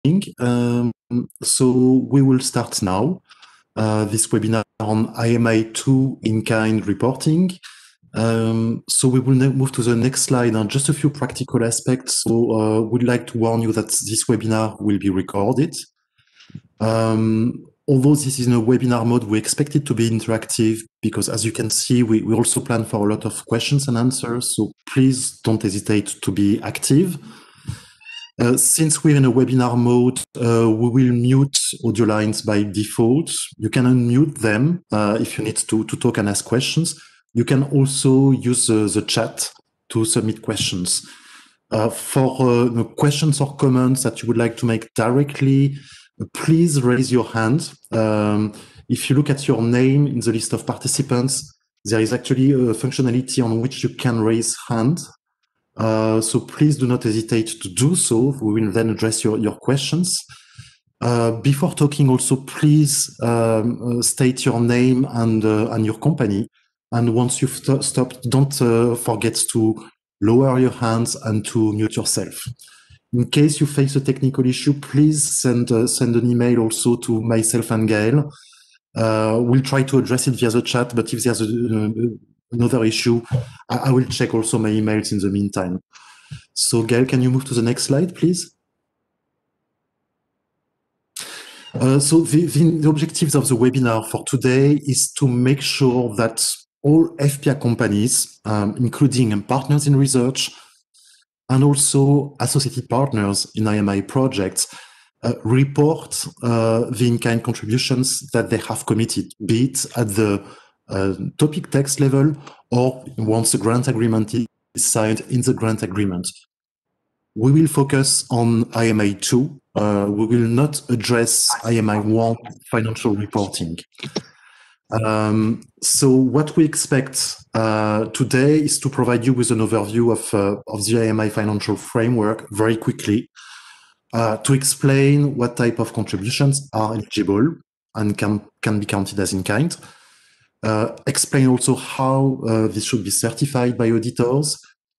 So we will start now this webinar on IMI2 in-kind reporting. So we will move to the next slide and just a few practical aspects. So we'd like to warn you that this webinar will be recorded. Although this is in a webinar mode, we expect it to be interactive because, as you can see, we also plan for a lot of questions and answers. So please don't hesitate to be active. Since we're in a webinar mode, we will mute audio lines by default. You can unmute them if you need to talk and ask questions. You can also use the chat to submit questions. For questions or comments that you would like to make directly, please raise your hand. If you look at your name in the list of participants, there is actually a functionality on which you can raise hand. So please do not hesitate to do so. We will then address your questions. Before talking also, please state your name and your company. And once you've stopped, don't forget to lower your hands and to mute yourself. In case you face a technical issue, please send an email also to myself and Gaël. We'll try to address it via the chat, but if there's another issue, I will check also my emails in the meantime. So Gaël, can you move to the next slide, please? So the objectives of the webinar for today is to make sure that all FPA companies, including partners in research, and also associated partners in IMI projects, report the in-kind contributions that they have committed, be it at the topic text level or once the grant agreement is signed in the grant agreement. We will focus on IMI2. We will not address IMI1 financial reporting. So what we expect today is to provide you with an overview of the IMI financial framework very quickly, to explain what type of contributions are eligible and can be counted as in kind, explain also how this should be certified by auditors,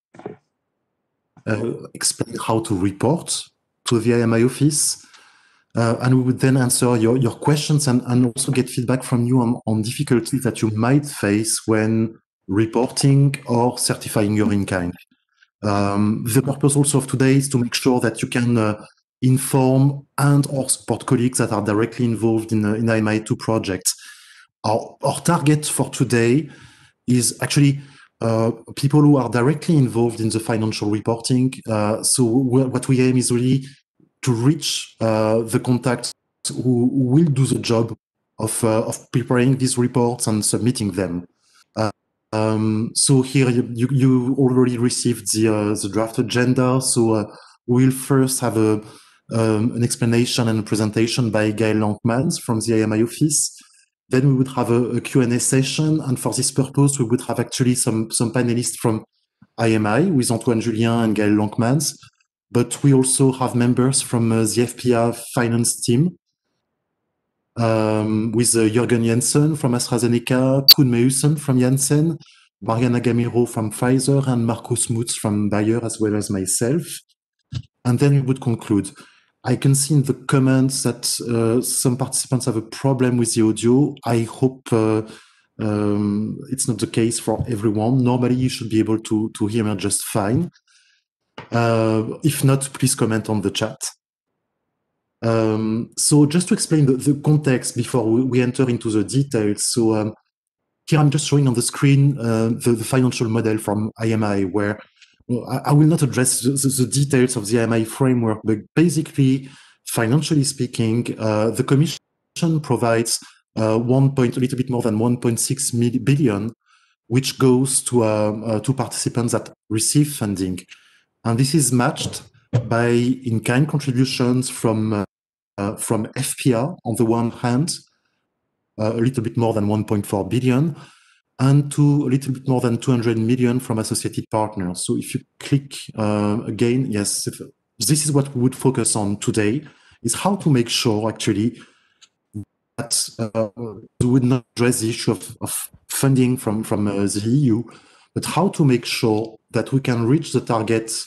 explain how to report to the IMI office, and we would then answer your questions and also get feedback from you on difficulties that you might face when reporting or certifying your in-kind. The purpose also of today is to make sure that you can inform and or support colleagues that are directly involved in IMI2 projects. Our target for today is actually people who are directly involved in the financial reporting. So what we aim is really to reach the contacts who will do the job of preparing these reports and submitting them. So here you already received the draft agenda. So we'll first have an explanation and a presentation by Gaël Lankmans from the IMI office. Then we would have a Q&A session, and for this purpose, we would have actually some panelists from IMI with Antoine Julien and Gaël Lankmans. But we also have members from the FPA finance team with Jürgen Jensen from AstraZeneca, Koen Meusen from Janssen, Mariana Gamiro from Pfizer, and Markus Mutz from Bayer, as well as myself. And then we would conclude. I can see in the comments that some participants have a problem with the audio. I hope it's not the case for everyone. Normally, you should be able to hear me just fine. If not, please comment on the chat. So just to explain the context before we enter into the details. So here I'm just showing on the screen the financial model from IMI, where I will not address the details of the IMI framework, but basically, financially speaking, the Commission provides a little bit more than 1.6 billion, which goes to participants that receive funding. And this is matched by in-kind contributions from FPA on the one hand, a little bit more than 1.4 billion, and to a little bit more than 200 million from associated partners. So if you click again, yes, this is what we would focus on today, is how to make sure actually that we would not address the issue of funding from the EU, but how to make sure that we can reach the targets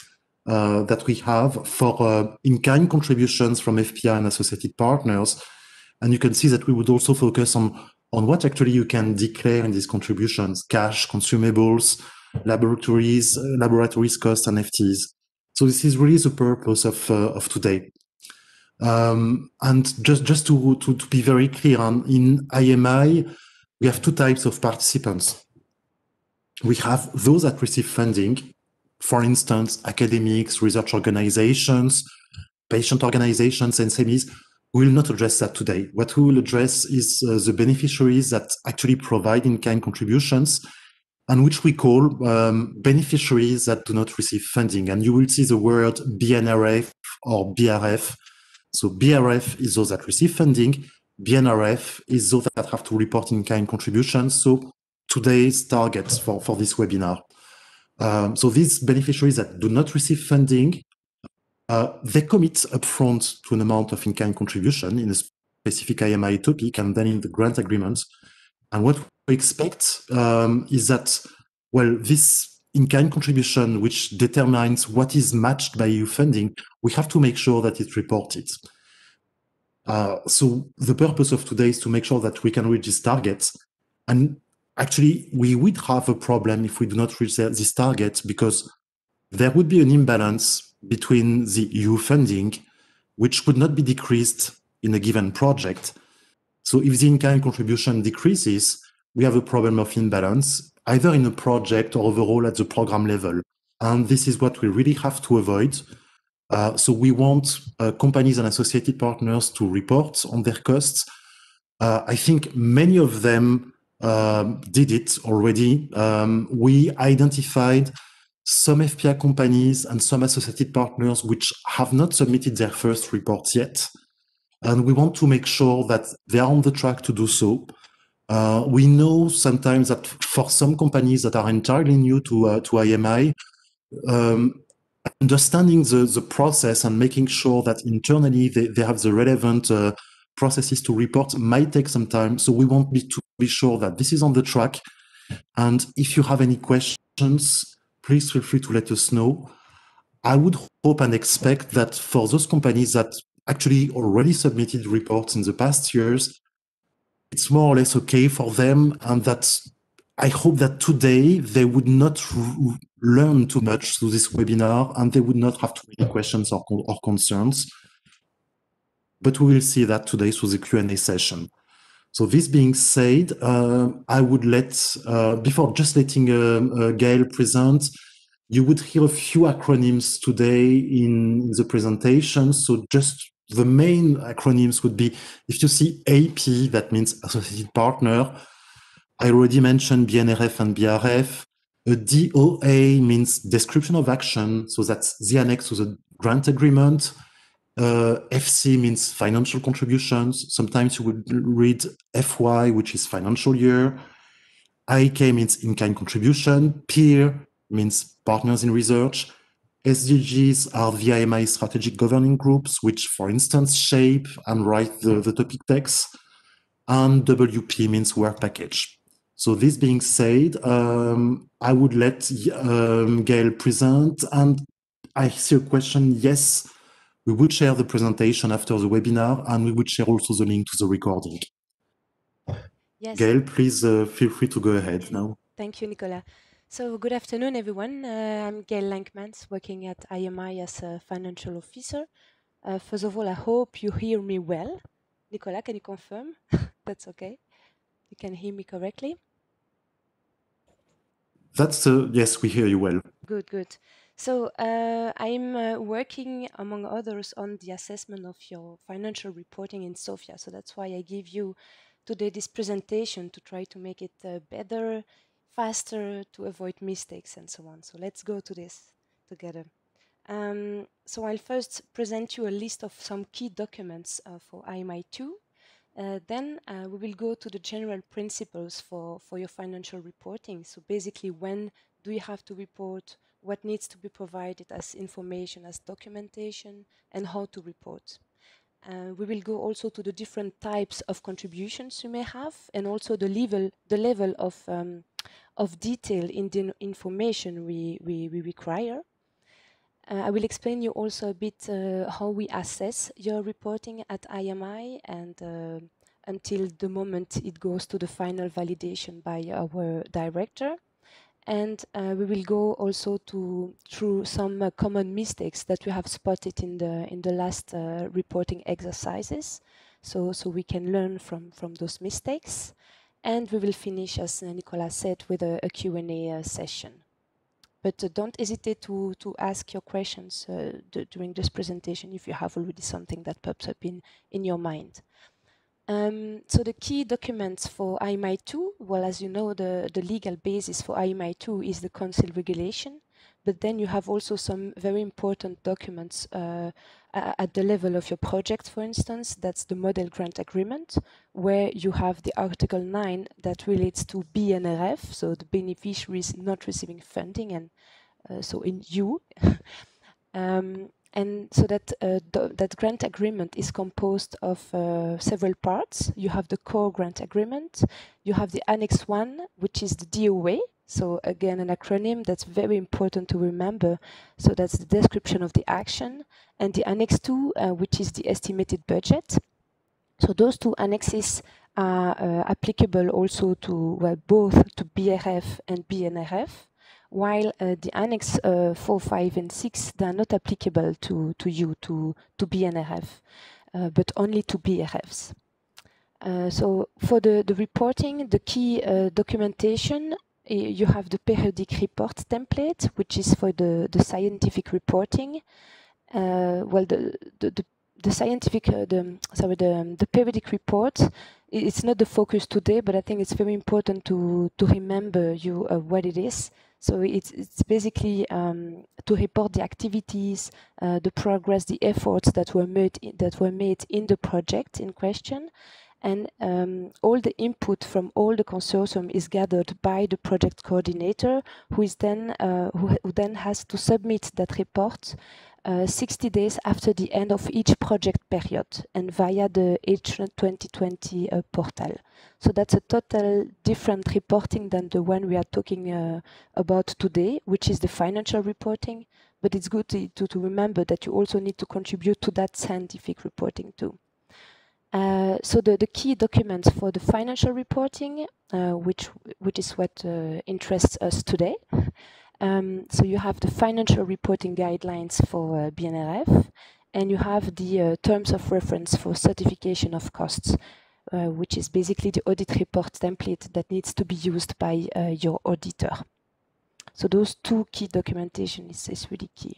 that we have for in-kind contributions from FPI and associated partners. And you can see that we would also focus on what actually you can declare in these contributions: cash, consumables, laboratories costs, and FTEs. So this is really the purpose of today. And just to be very clear, in IMI, we have two types of participants. We have those that receive funding, for instance, academics, research organizations, patient organizations, and SMEs. We will not address that today. What we will address is the beneficiaries that actually provide in-kind contributions, and which we call beneficiaries that do not receive funding. And you will see the word BNRF or BRF. So BRF is those that receive funding. BNRF is those that have to report in-kind contributions. So today's targets for this webinar. So these beneficiaries that do not receive funding, they commit upfront to an amount of in-kind contribution in a specific IMI topic and then in the grant agreement. And what we expect is that, well, this in-kind contribution, which determines what is matched by EU funding, we have to make sure that it's reported. So the purpose of today is to make sure that we can reach these targets. And actually, we would have a problem if we do not reach these targets, because there would be an imbalance between the EU funding, which would not be decreased in a given project. So if the in-kind contribution decreases, we have a problem of imbalance, either in a project or overall at the program level. And this is what we really have to avoid. So we want companies and associated partners to report on their costs. I think many of them did it already. We identified some FPI companies and some associated partners which have not submitted their first report yet. And we want to make sure that they are on the track to do so. We know sometimes that for some companies that are entirely new to IMI, understanding the process and making sure that internally they have the relevant processes to report might take some time. So we want to be sure that this is on the track. And if you have any questions, please feel free to let us know. I would hope and expect that for those companies that actually already submitted reports in the past years, it's more or less okay for them, and that I hope that today they would not learn too much through this webinar and they would not have too many questions or concerns. But we will see that today through the Q&A session. So this being said, I would before just letting Gaël present, you would hear a few acronyms today in the presentation. So just the main acronyms would be, if you see AP, that means Associated Partner. I already mentioned BNRF and BRF. A DOA means Description of Action. So that's the annex to the grant agreement. FC means financial contributions. Sometimes you would read FY, which is financial year. IK means in-kind contribution. Peer means partners in research. SDGs are the IMI strategic governing groups, which, for instance, shape and write the topic text. And WP means work package. So this being said, I would let Gaël present. And I see a question. Yes, we would share the presentation after the webinar, and we would share also the link to the recording. Yes. Gaël, please feel free to go ahead now. Thank you, Nicolas. So good afternoon, everyone. I'm Gaël Lankmans, working at IMI as a financial officer. First of all, I hope you hear me well. Nicolas, can you confirm? That's okay. You can hear me correctly? Yes, we hear you well. Good, good. So I'm working, among others, on the assessment of your financial reporting in SOFIA. So that's why I give you today this presentation to try to make it better, faster, to avoid mistakes and so on. So let's go to this together. So I'll first present you a list of some key documents for IMI 2. Then we will go to the general principles for your financial reporting. So basically, when do you have to report, what needs to be provided as information, as documentation, and how to report. We will go also to the different types of contributions you may have, and also the level of detail in the information we require. I will explain you also a bit how we assess your reporting at IMI and until the moment it goes to the final validation by our director. And we will go also through some common mistakes that we have spotted in the last reporting exercises, so we can learn from those mistakes. And we will finish, as Nicolas said, with a Q&A session. But don't hesitate to ask your questions during this presentation if you have already something that pops up in your mind. So the key documents for IMI 2, well, as you know, the legal basis for IMI 2 is the Council regulation, but then you have also some very important documents at the level of your project, for instance. That's the model grant agreement, where you have the Article 9 that relates to BNRF, so the beneficiaries not receiving funding, and so in you. And so that that grant agreement is composed of several parts. You have the core grant agreement, you have the Annex 1, which is the DOA. So again, an acronym that's very important to remember. So that's the description of the action, and the Annex 2, which is the estimated budget. So those two annexes are applicable also to both to BRF and BNRF. While the Annex 4, 5, and 6, they are not applicable to BNRF, but only to BRFs. So for the reporting, the key documentation, you have the periodic report template, which is for the scientific reporting. Well, the scientific, the periodic report, it's not the focus today, but I think it's very important to remember what it is. So it's basically to report the activities, the progress, the efforts that were made in the project in question, and all the input from all the consortium is gathered by the project coordinator, who is then who then has to submit that report 60 days after the end of each project period and via the H2020 portal. So that's a total different reporting than the one we are talking about today, which is the financial reporting. But it's good to remember that you also need to contribute to that scientific reporting too. So the key documents for the financial reporting, which is what interests us today. So you have the financial reporting guidelines for BNRF, and you have the terms of reference for certification of costs, which is basically the audit report template that needs to be used by your auditor. So those two key documentation is really key.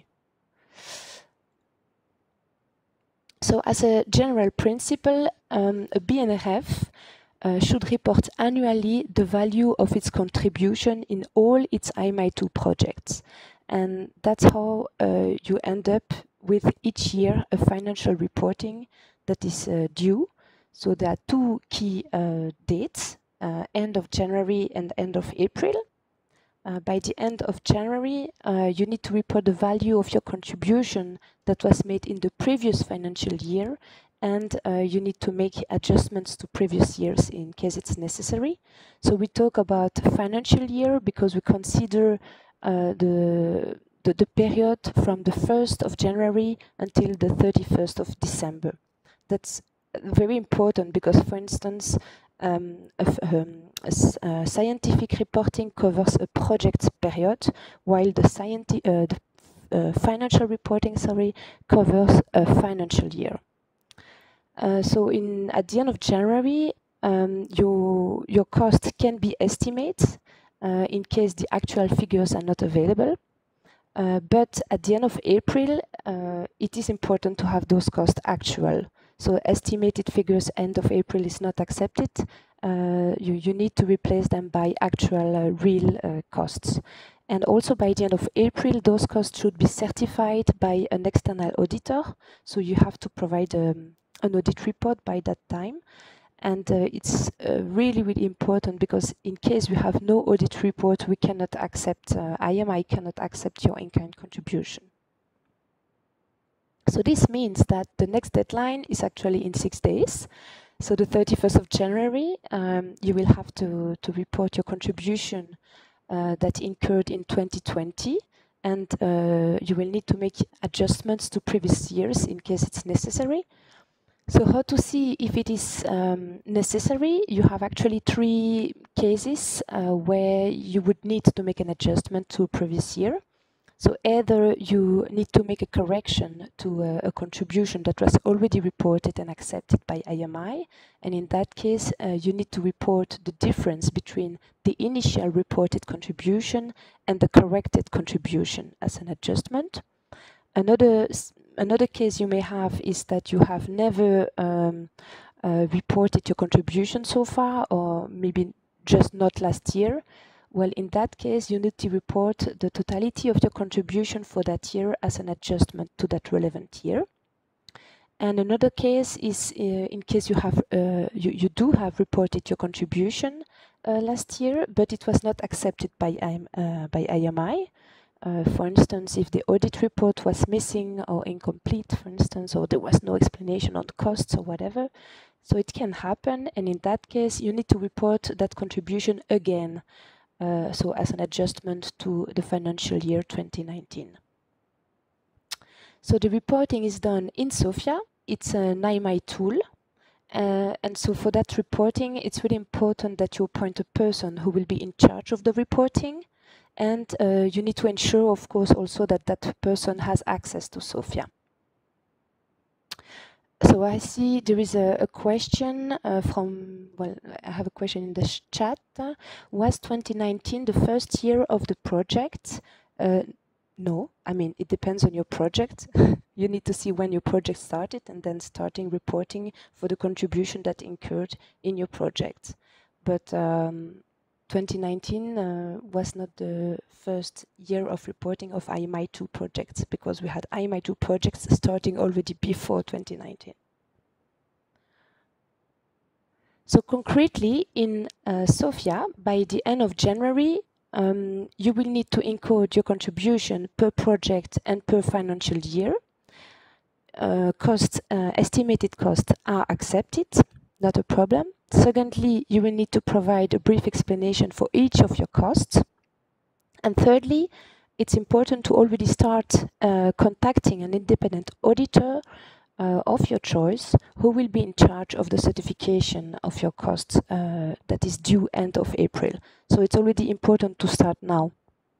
So as a general principle, a BNRF should report annually the value of its contribution in all its IMI2 projects. And that's how you end up with each year a financial reporting that is due. So there are two key dates, end of January and end of April. By the end of January, you need to report the value of your contribution that was made in the previous financial year, and you need to make adjustments to previous years in case it's necessary. So we talk about financial year because we consider the period from the 1st of January until the 31st of December. That's very important because, for instance, scientific reporting covers a project period, while the financial reporting, covers a financial year. So at the end of January, your cost can be estimated in case the actual figures are not available. But at the end of April, it is important to have those costs actual. So estimated figures end of April is not accepted. You need to replace them by actual real costs. And also by the end of April, those costs should be certified by an external auditor. So you have to provide an audit report by that time. And it's really, really important because in case we have no audit report, we cannot accept, IMI cannot accept your in-kind contribution. So this means that the next deadline is actually in 6 days. So the 31st of January, you will have to report your contribution that incurred in 2020. and you will need to make adjustments to previous years in case it's necessary. So how to see if it is necessary? You have actually 3 cases where you would need to make an adjustment to previous year. So either you need to make a correction to a contribution that was already reported and accepted by IMI, and in that case you need to report the difference between the initial reported contribution and the corrected contribution as an adjustment. Another case you may have is that you have never reported your contribution so far, or maybe just not last year. Well, in that case, you need to report the totality of your contribution for that year as an adjustment to that relevant year. And another case is in case you have you do have reported your contribution last year, but it was not accepted by IMI. For instance, if the audit report was missing or incomplete, for instance, or there was no explanation on costs or whatever. So it can happen, and in that case, you need to report that contribution again. So as an adjustment to the financial year 2019. So the reporting is done in SOFIA. It's an IMI tool. And so for that reporting, it's really important that you appoint a person who will be in charge of the reporting. And you need to ensure, of course, also that that person has access to SOFIA. So I see there is a question from, well, I have a question in the chat. Was 2019 the first year of the project? No, I mean, it depends on your project. You need to see when your project started and then starting reporting for the contribution that incurred in your project. But 2019 was not the first year of reporting of IMI2 projects, because we had IMI2 projects starting already before 2019. So concretely, in SOFIA, by the end of January, you will need to encode your contribution per project and per financial year. Estimated costs are accepted, not a problem. Secondly, you will need to provide a brief explanation for each of your costs. And thirdly, it's important to already start contacting an independent auditor of your choice, who will be in charge of the certification of your costs that is due end of April. So it's already important to start now.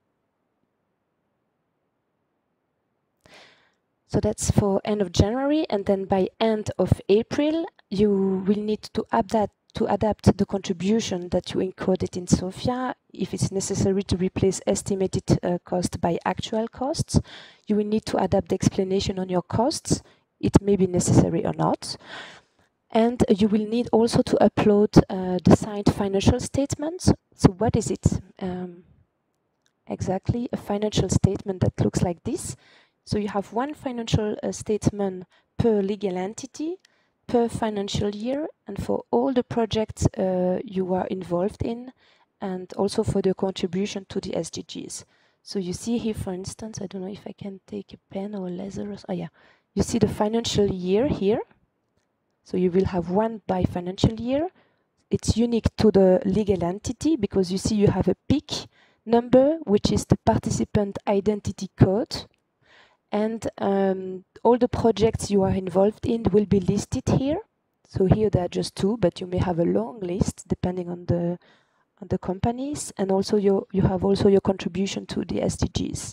So that's for end of January, and then by end of April, you will need to adapt the contribution that you encoded in SOFIA. If it's necessary to replace estimated cost by actual costs, you will need to adapt the explanation on your costs. It may be necessary or not. And you will need also to upload the signed financial statements. So what is it? Exactly, a financial statement that looks like this. So you have one financial statement per legal entity, per financial year, and for all the projects you are involved in, and also for the contribution to the SDGs. So you see here, for instance, I don't know if I can take a pen or a laser. Oh yeah, you see the financial year here. So you will have one by financial year. It's unique to the legal entity because you see you have a PIC number, which is the participant identity code. And all the projects you are involved in will be listed here. So here there are just 2, but you may have a long list depending on the companies, and also you have also your contribution to the SDGs.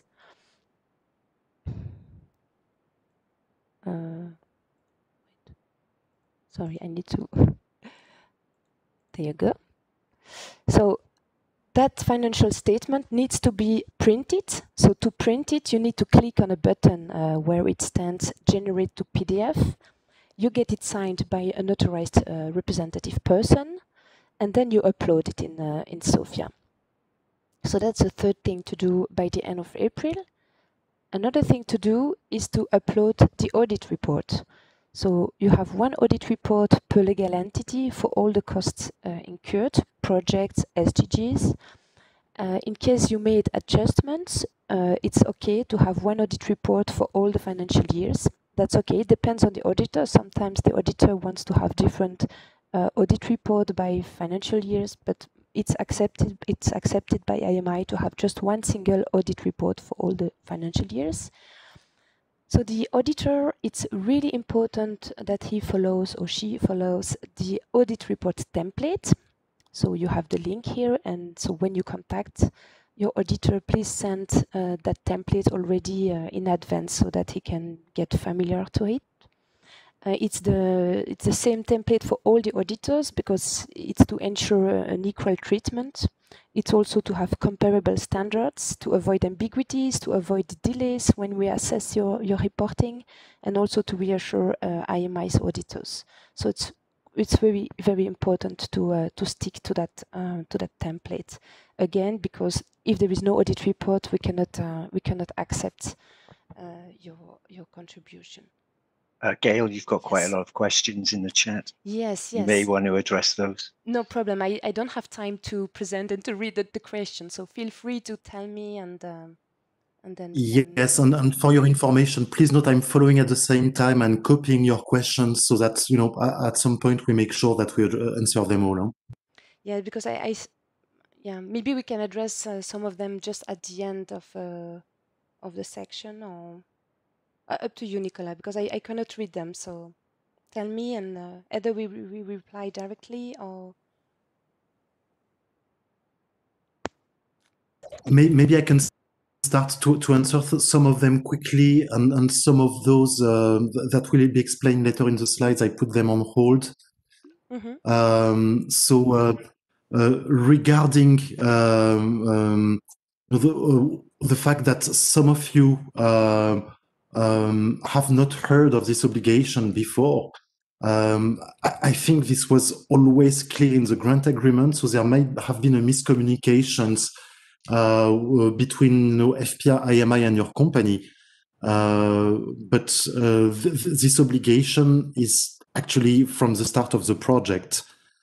Sorry, I need to. There you go. So that financial statement needs to be printed. So to print it, you need to click on a button where it stands Generate to PDF. You get it signed by an authorized representative person, and then you upload it in SOFIA. So that's the third thing to do by the end of April. Another thing to do is to upload the audit report. So you have one audit report per legal entity for all the costs incurred, projects, SDGs. In case you made adjustments, it's okay to have one audit report for all the financial years. That's okay, it depends on the auditor. Sometimes the auditor wants to have different audit report by financial years, but it's accepted by IMI to have just one single audit report for all the financial years. So the auditor, it's really important that he follows or she follows the audit report template. So you have the link here, and so when you contact your auditor, please send that template already in advance so that he can get familiar to it. It's the same template for all the auditors because it's to ensure an equal treatment. It's also to have comparable standards, to avoid ambiguities, to avoid delays when we assess your reporting, and also to reassure IMI's auditors. So it's very, very important to stick to that template. Again, because if there is no audit report, we cannot accept your contribution. Gail, you've got quite Yes. a lot of questions in the chat. Yes, You may yes. want to address those. No problem. I don't have time to present and to read the question, so feel free to tell me and then. Yes, and for your information, please note I'm following at the same time and copying your questions so that, you know, at some point we make sure that we answer them all. Huh? Yeah, because yeah, maybe we can address some of them just at the end of the section, or up to you, Nicola, because I cannot read them. So tell me, and either we reply directly or. Maybe I can start to answer some of them quickly, and some of those that will be explained later in the slides, I put them on hold. So regarding the fact that some of you have not heard of this obligation before, I think this was always clear in the grant agreement, so there might have been a miscommunications between FPA, IMI, and your company. But this obligation is actually from the start of the project.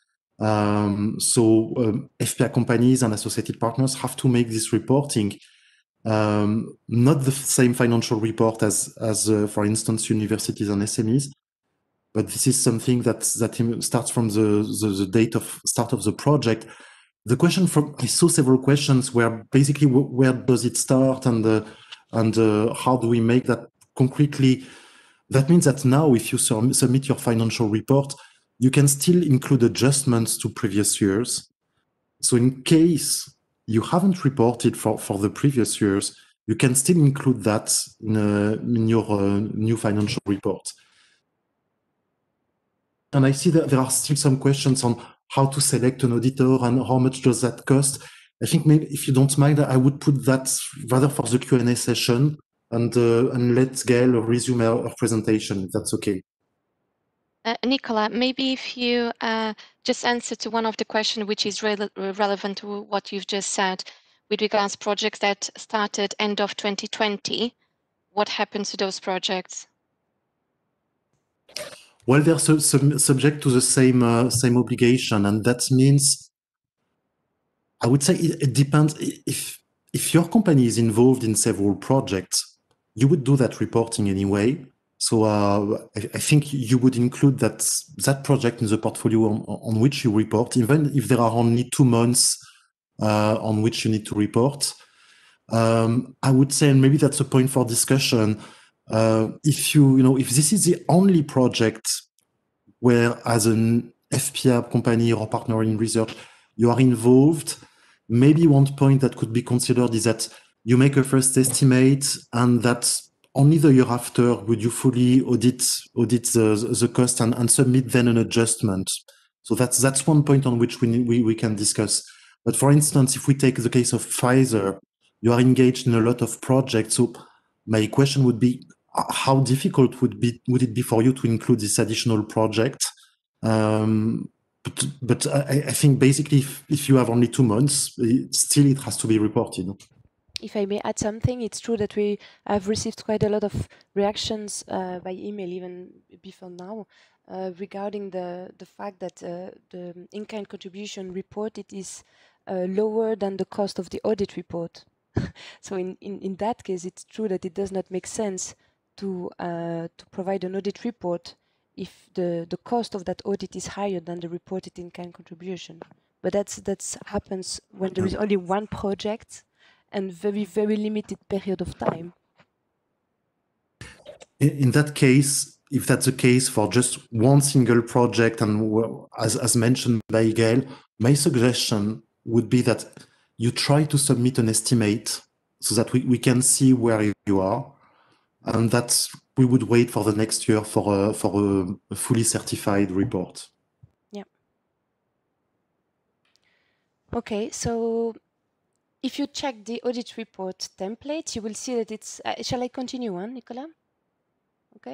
FPA companies and associated partners have to make this reporting. Not the same financial report as for instance, universities and SMEs, but this is something that starts from the date of start of the project. The question I saw several questions where basically where does it start and how do we make that concretely? That means that now if you submit your financial report, you can still include adjustments to previous years. So in case you haven't reported for the previous years, you can still include that in your new financial report. And I see that there are still some questions on how to select an auditor and how much does that cost. I think maybe if you don't mind, I would put that rather for the Q&A session and let Gail resume her presentation, if that's okay. Nicola, maybe if you just answer to one of the questions which is relevant to what you've just said with regards to projects that started end of 2020, what happened to those projects? Well, they're subject to the same obligation, and that means, I would say it depends. If your company is involved in several projects, you would do that reporting anyway. So I think you would include that project in the portfolio on which you report, even if there are only 2 months on which you need to report. I would say, and maybe that's a point for discussion, if this is the only project where as an FPA company or partner in research, you are involved, maybe one point that could be considered is that you make a first estimate and that only the year after would you fully audit the cost and submit then an adjustment. So that's one point on which we can discuss. But for instance, if we take the case of Pfizer, you are engaged in a lot of projects. So my question would be, how difficult would it be for you to include this additional project? But I think basically if you have only 2 months, it has to be reported. If I may add something, it's true that we have received quite a lot of reactions by email even before now regarding the fact that the in-kind contribution reported is lower than the cost of the audit report. So in that case, it's true that it does not make sense to provide an audit report if the cost of that audit is higher than the reported in-kind contribution. But that's happens when there is only one project and very limited period of time. In that case, if that's the case for just one single project, and as mentioned by Gail, my suggestion would be that you try to submit an estimate so that we can see where you are, and that we would wait for the next year for a fully certified report. Yeah. Okay, so if you check the audit report template, you will see that it's, shall I continue on, Nicolas? Okay.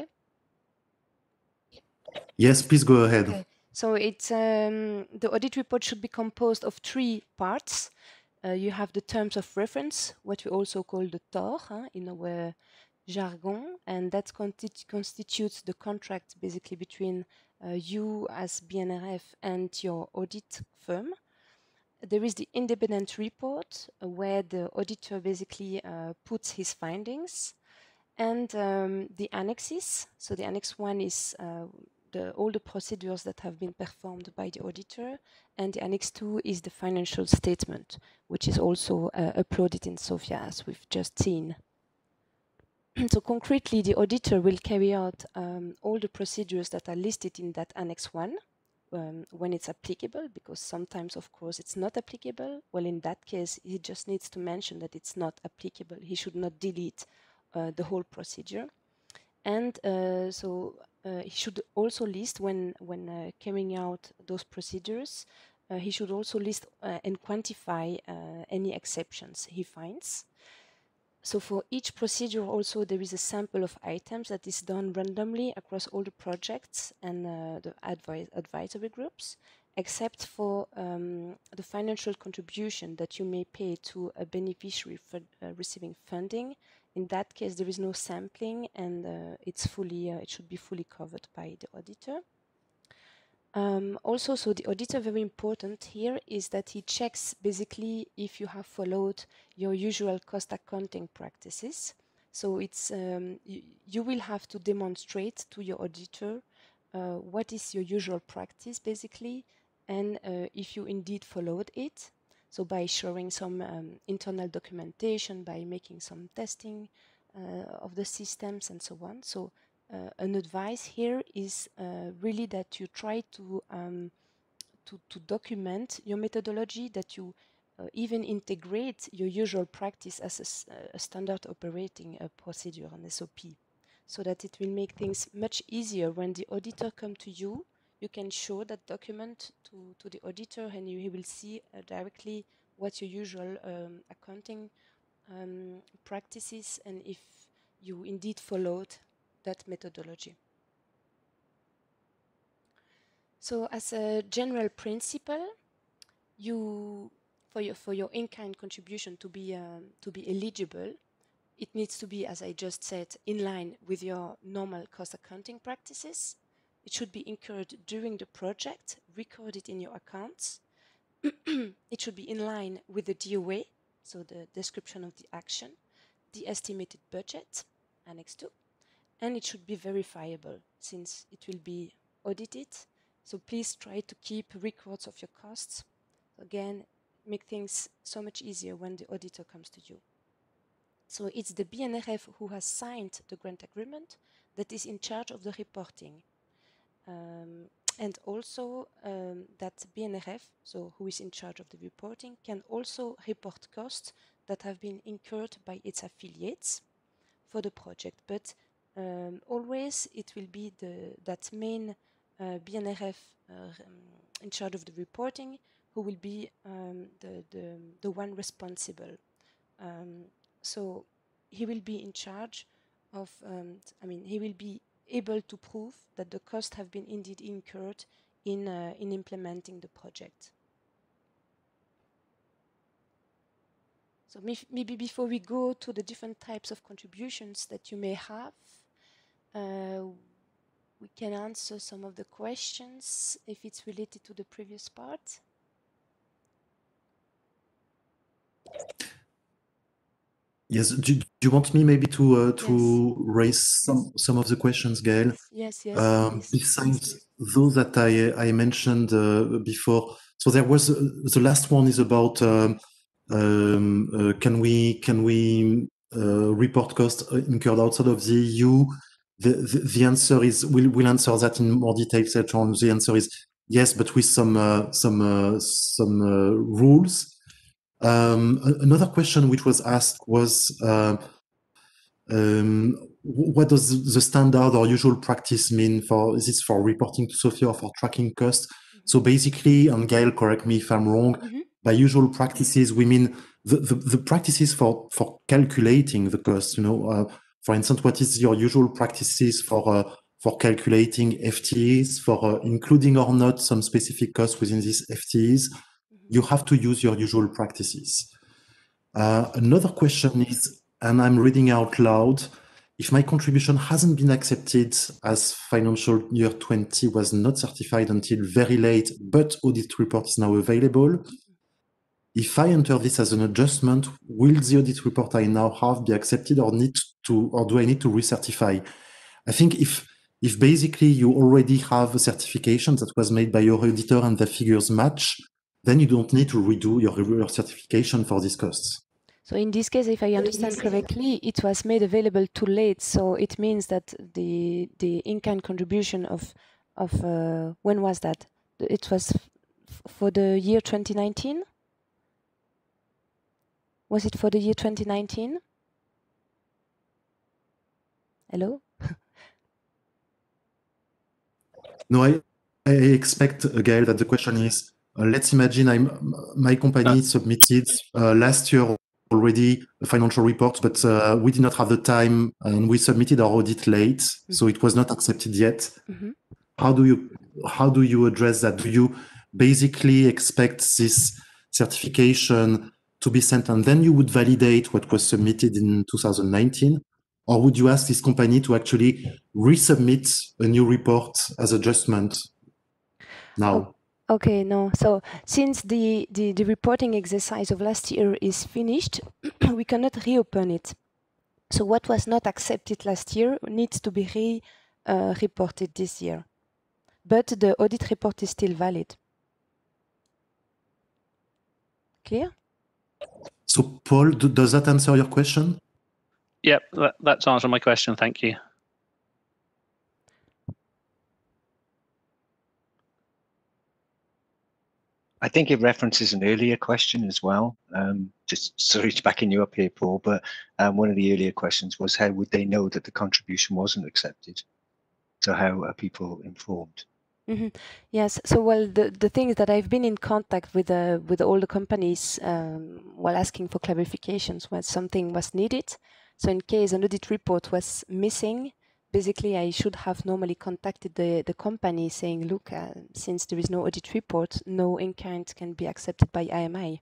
Yes, please go ahead. Okay. So it's the audit report should be composed of 3 parts. You have the terms of reference, what we also call the TOR in our jargon, and that constitutes the contract basically between you as BNRF and your audit firm. There is the independent report where the auditor basically puts his findings, and the annexes. So the annex 1 is all the procedures that have been performed by the auditor, and the annex 2 is the financial statement, which is also uploaded in SOFIA, as we've just seen. So concretely, the auditor will carry out all the procedures that are listed in that annex 1 when it's applicable, because sometimes, of course, it's not applicable. Well, in that case, he just needs to mention that it's not applicable. He should not delete the whole procedure. And he should also list when carrying out those procedures, he should also list and quantify any exceptions he finds. So for each procedure also there is a sample of items that is done randomly across all the projects and the advisory groups, except for the financial contribution that you may pay to a beneficiary for receiving funding. In that case, there is no sampling, and it should be fully covered by the auditor. Also, so the auditor, very important here, is that he checks basically if you have followed your usual cost accounting practices. So it's you will have to demonstrate to your auditor what is your usual practice basically, and if you indeed followed it. So by showing some internal documentation, by making some testing of the systems and so on. So an advice here is really that you try to document your methodology, that you even integrate your usual practice as a standard operating procedure, an SOP, so that it will make things much easier when the auditor comes to you. You can show that document to the auditor, and he will see directly what your usual accounting practices, and if you indeed followed that methodology. So as a general principle, for your in-kind contribution to be eligible, it needs to be, as I just said, in line with your normal cost accounting practices. It should be incurred during the project, recorded in your accounts. It should be in line with the DOA, so the description of the action, the estimated budget, Annex 2, and it should be verifiable since it will be audited. So please try to keep records of your costs. Again, make things so much easier when the auditor comes to you. So it's the BNRF who has signed the grant agreement that is in charge of the reporting. And also that BNRF, so who is in charge of the reporting, can also report costs that have been incurred by its affiliates for the project. But always it will be that main BNRF in charge of the reporting who will be the one responsible. So he will be in charge of, he will be able to prove that the costs have been indeed incurred in implementing the project. So maybe before we go to the different types of contributions that you may have, we can answer some of the questions if it's related to the previous part. Yes. Do you want me maybe to raise some of the questions, Gail? Yes. Besides those that I mentioned before, so there was the last one is about can we report costs incurred outside of the EU? The answer is we'll answer that in more detail later on. The answer is yes, but with some rules. Another question which was asked was what does the standard or usual practice mean for, is this for reporting to SOFIA or for tracking costs? So basically, and Gail, correct me if I'm wrong, by usual practices, we mean the practices for calculating the cost. For instance, what is your usual practices for calculating FTEs, for including or not some specific costs within these FTEs? You have to use your usual practices. Another question is, and I'm reading out loud, if my contribution hasn't been accepted as financial year 20 was not certified until very late, but audit report is now available, if I enter this as an adjustment, will the audit report I now have be accepted or do I need to recertify? I think if basically you already have a certification that was made by your auditor and the figures match, then you don't need to redo your certification for these costs. So in this case, if I understand correctly, it was made available too late. So it means that the in-kind contribution of when was that? It was for the year 2019? Was it for the year 2019? Hello? No, I expect, Gail, that the question is, let's imagine my company submitted last year already a financial report, but we did not have the time and we submitted our audit late, so it was not accepted yet. How do you address that? Do you basically expect this certification to be sent and then you would validate what was submitted in 2019? Or would you ask this company to actually resubmit a new report as adjustment now? Okay, no. So since the reporting exercise of last year is finished, we cannot reopen it. So what was not accepted last year needs to be reported this year. But the audit report is still valid. Clear? So Paul, does that answer your question? Yep, that's answered my question. Thank you. I think it references an earlier question as well. Just sorry to backing you up here, Paul, but one of the earlier questions was how would they know that the contribution wasn't accepted? So how are people informed? Yes. So well, the thing is that I've been in contact with all the companies while asking for clarifications when something was needed. So in case an audit report was missing, basically I should have normally contacted the company saying, look, since there is no audit report, no in-kind can be accepted by IMI.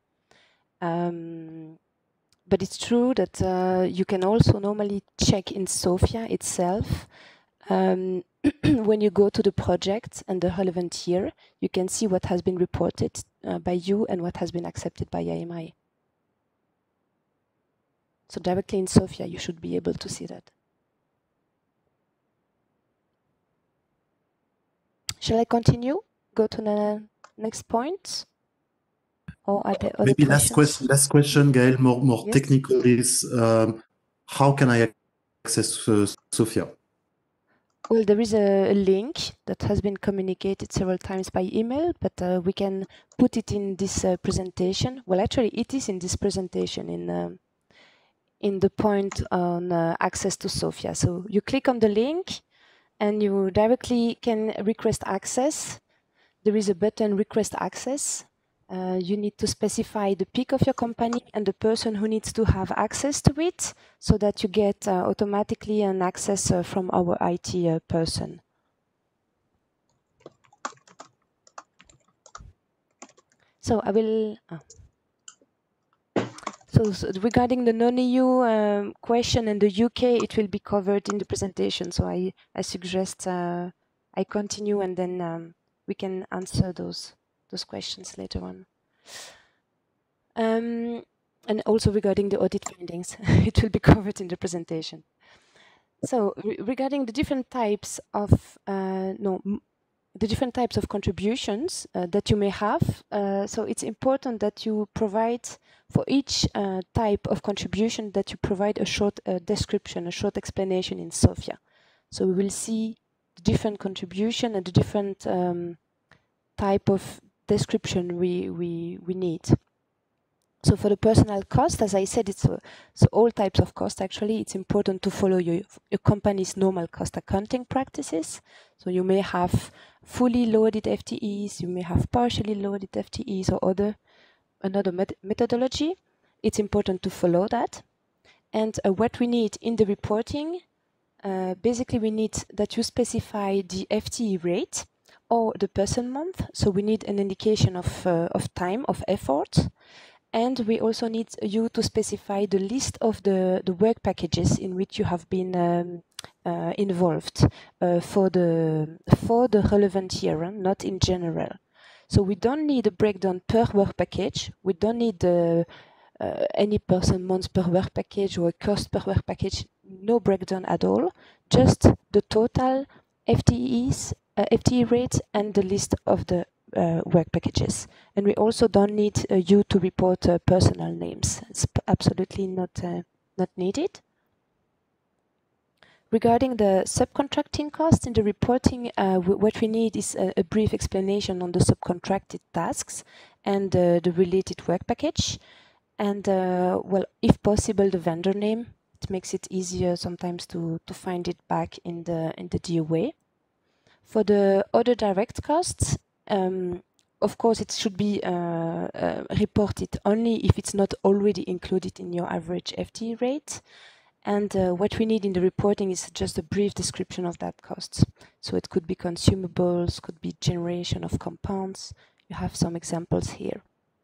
But it's true that you can also normally check in SOFIA itself. When you go to the project and the relevant year, you can see what has been reported by you and what has been accepted by IMI. So directly in SOFIA, you should be able to see that. Shall I continue? Go to the next point? Or are there other Maybe questions? last question, Gail, more Yes. technical is, how can I access SOFIA? Well, there is a link that has been communicated several times by email, but we can put it in this presentation. Well, actually, it is in this presentation in the point on access to SOFIA. So you click on the link and you directly can request access. There is a button request access. You need to specify the PIC of your company and the person who needs to have access to it so that you get automatically an access from our IT person. So I will... So regarding the non-EU question and the UK, it will be covered in the presentation. So I suggest I continue and then we can answer those questions later on. and also regarding the audit findings, it will be covered in the presentation. So regarding the different types of the different types of contributions that you may have, so it's important that you provide for each type of contribution that you provide a short description, a short explanation in SOFIA. So we will see the different contribution and the different type of description we need. So for the personal cost, as I said, it's so all types of cost. Actually, it's important to follow your company's normal cost accounting practices. So you may have fully loaded FTEs, you may have partially loaded FTEs, or another methodology. It's important to follow that. And what we need in the reporting, basically we need that you specify the FTE rate or the person month. So we need an indication of time, of effort. And we also need you to specify the list of the work packages in which you have been involved for the relevant year, not in general. So we don't need a breakdown per work package. We don't need any person month per work package or a cost per work package. No breakdown at all. Just the total FTEs, FTE rates, and the list of the work packages. And we also don't need you to report personal names. It's absolutely not needed. Regarding the subcontracting costs in the reporting, what we need is a brief explanation on the subcontracted tasks and the related work package. And well, if possible, the vendor name. It makes it easier sometimes to find it back in the DOA. For the other direct costs, of course, it should be reported only if it's not already included in your average FTE rate. And what we need in the reporting is just a brief description of that cost. So it could be consumables, could be generation of compounds. You have some examples here.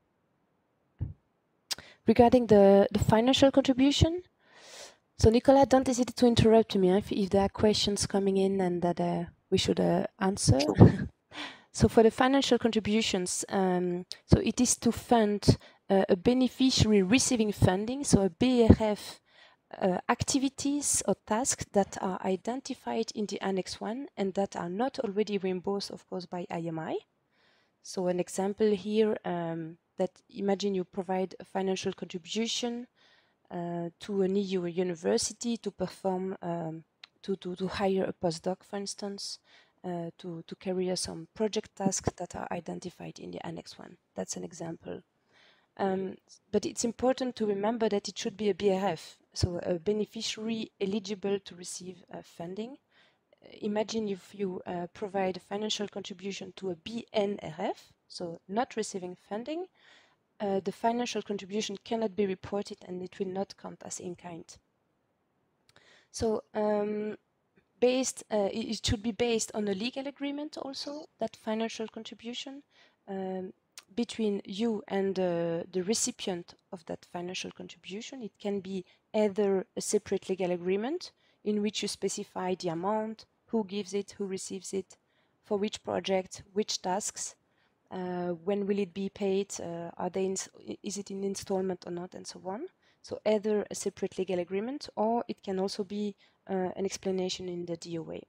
Regarding the financial contribution, so Nicola, don't hesitate to interrupt me if there are questions coming in and that we should answer. So for the financial contributions, so it is to fund a beneficiary receiving funding, so a BRF activities or tasks that are identified in the Annex 1 and that are not already reimbursed, of course, by IMI. So an example here, that imagine you provide a financial contribution to an EU university to perform, to hire a postdoc, for instance, to carry out some project tasks that are identified in the Annex 1. That's an example. But it's important to remember that it should be a BRF, so a beneficiary eligible to receive funding. Imagine if you provide a financial contribution to a BNRF, so not receiving funding, the financial contribution cannot be reported and it will not count as in kind. So it should be based on a legal agreement also, that financial contribution between you and the recipient of that financial contribution. It can be either a separate legal agreement in which you specify the amount, who gives it, who receives it, for which project, which tasks, when will it be paid, is it in installment or not, and so on. So either a separate legal agreement, or it can also be an explanation in the DOA.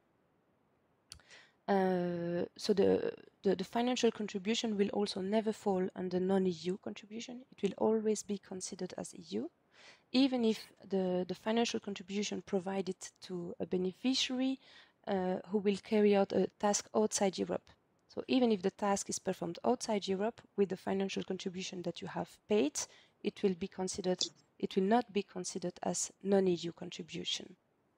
So the financial contribution will also never fall under non-EU contribution. It will always be considered as EU, even if the financial contribution provided to a beneficiary who will carry out a task outside Europe. So even if the task is performed outside Europe with the financial contribution that you have paid, it will not be considered as non-EU contribution.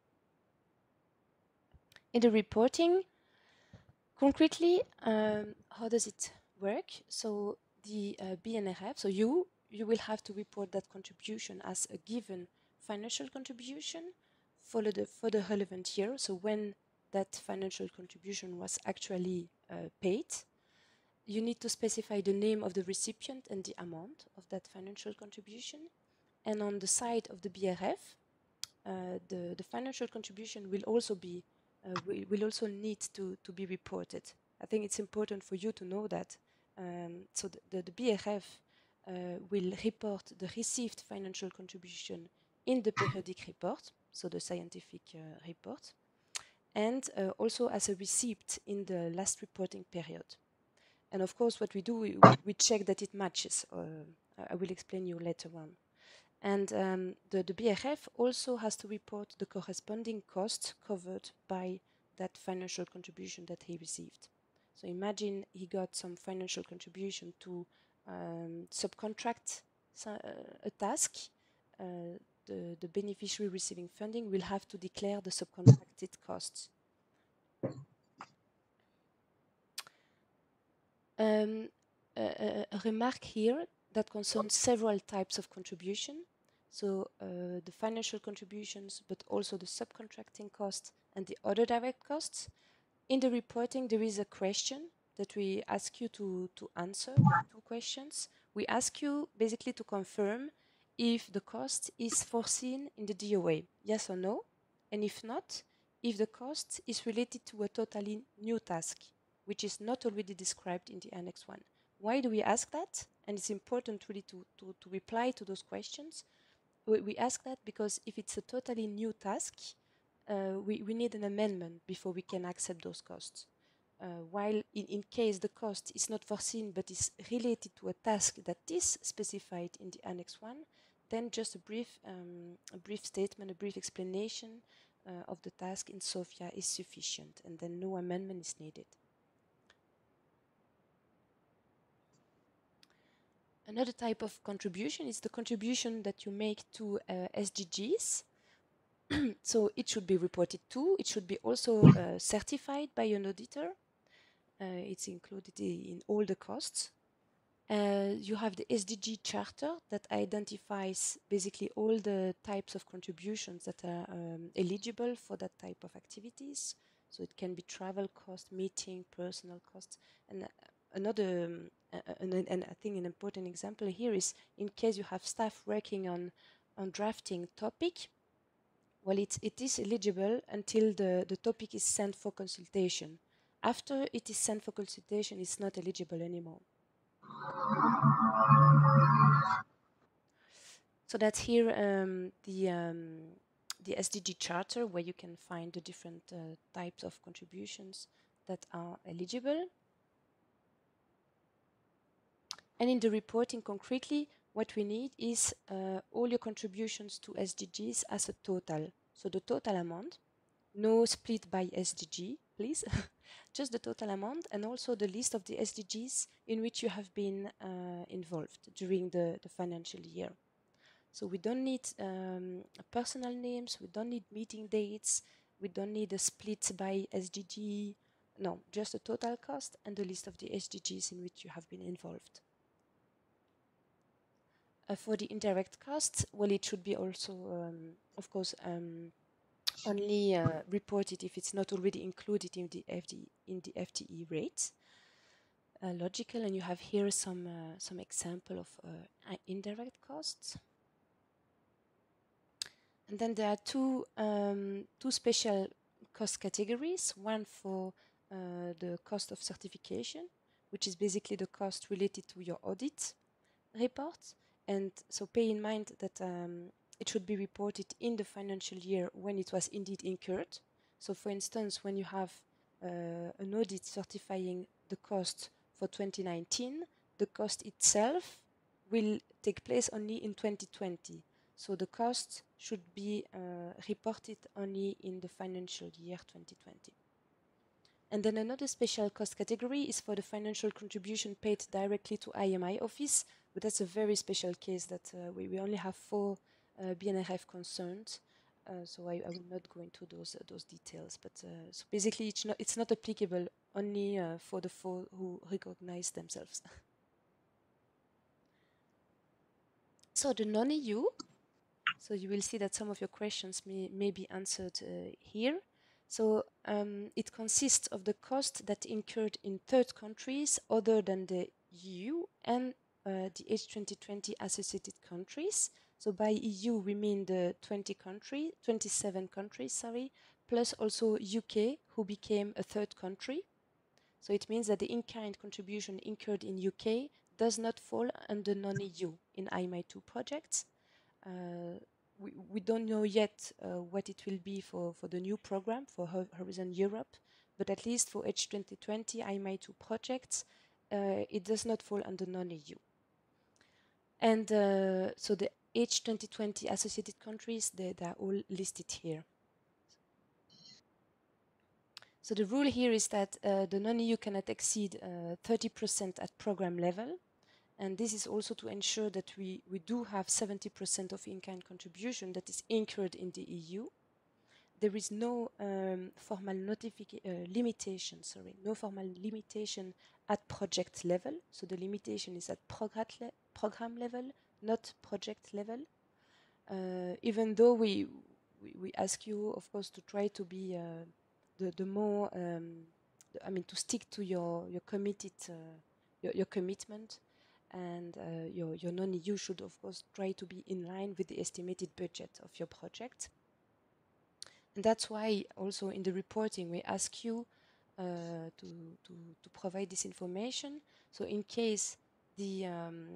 In the reporting, concretely, how does it work? So the BNRF, so you will have to report that contribution as a given financial contribution for the relevant year. So when that financial contribution was actually paid, you need to specify the name of the recipient and the amount of that financial contribution. And on the side of the BRF, the financial contribution will also be will also need to be reported. I think it's important for you to know that. So the BRF will report the received financial contribution in the periodic report, so the scientific report, and also as a receipt in the last reporting period. And of course, what we do, we check that it matches. I will explain you later on. And the BRF also has to report the corresponding costs covered by that financial contribution that he received. So imagine he got some financial contribution to subcontract a task. The beneficiary receiving funding will have to declare the subcontracted costs. A remark here that concerns several types of contribution. So the financial contributions, but also the subcontracting costs and the other direct costs. In the reporting, there is a question that we ask you to answer, 2 questions. We ask you basically to confirm if the cost is foreseen in the DOA, yes or no, and if not, if the cost is related to a totally new task, which is not already described in the Annex 1. Why do we ask that? And it's important really to reply to those questions. We ask that because if it's a totally new task, we need an amendment before we can accept those costs. While in case the cost is not foreseen but is related to a task that is specified in the Annex 1, then just a brief statement, a brief explanation of the task in SOFIA is sufficient, and then no amendment is needed. Another type of contribution is the contribution that you make to SDGs. So it should be reported to. It should be also certified by an auditor. It's included in all the costs. You have the SDG charter that identifies basically all the types of contributions that are eligible for that type of activities. So it can be travel cost, meeting, personal costs. And another, and I think an important example here is in case you have staff working on drafting topic, well, it is eligible until the topic is sent for consultation. After it is sent for consultation, it's not eligible anymore. So that's here the SDG charter, where you can find the different types of contributions that are eligible. And in the reporting concretely, what we need is all your contributions to SDGs as a total. So the total amount, no split by SDG, please, just the total amount, and also the list of the SDGs in which you have been involved during the financial year. So we don't need personal names, we don't need meeting dates, we don't need a split by SDG, no, just the total cost and the list of the SDGs in which you have been involved. For the indirect costs, well, it should be also, of course, only reported if it's not already included in the FTE rate. Logical, and you have here some example of indirect costs. And then there are two special cost categories. One for the cost of certification, which is basically the cost related to your audit report. And so pay in mind that it should be reported in the financial year when it was indeed incurred. So for instance, when you have an audit certifying the cost for 2019, the cost itself will take place only in 2020. So the cost should be reported only in the financial year 2020. And then another special cost category is for the financial contribution paid directly to IMI office, but that's a very special case that we only have 4 BNRF concerned. So I will not go into those details, but so basically it's not applicable only for the 4 who recognize themselves. So the non-EU, so you will see that some of your questions may be answered here. So it consists of the cost that incurred in third countries other than the EU and the H2020 associated countries. So by EU we mean the 27 countries, plus also UK, who became a third country. So it means that the in-kind contribution incurred in UK does not fall under non-EU in IMI2 projects. We don't know yet what it will be for the new program for Horizon Europe, but at least for H2020 IMI2 projects, it does not fall under non-EU. And so the H2020 associated countries, they are all listed here. So the rule here is that the non-EU cannot exceed 30% at program level. And this is also to ensure that we do have 70% of in-kind contribution that is incurred in the EU. There is no formal limitation, no formal limitation at project level. So the limitation is at program level, not project level. Even though we ask you, of course, to try to be the more, I mean, to stick to your committed, your commitment, and your non-EU should, of course, try to be in line with the estimated budget of your project. And that's why also in the reporting we ask you to provide this information. So in case the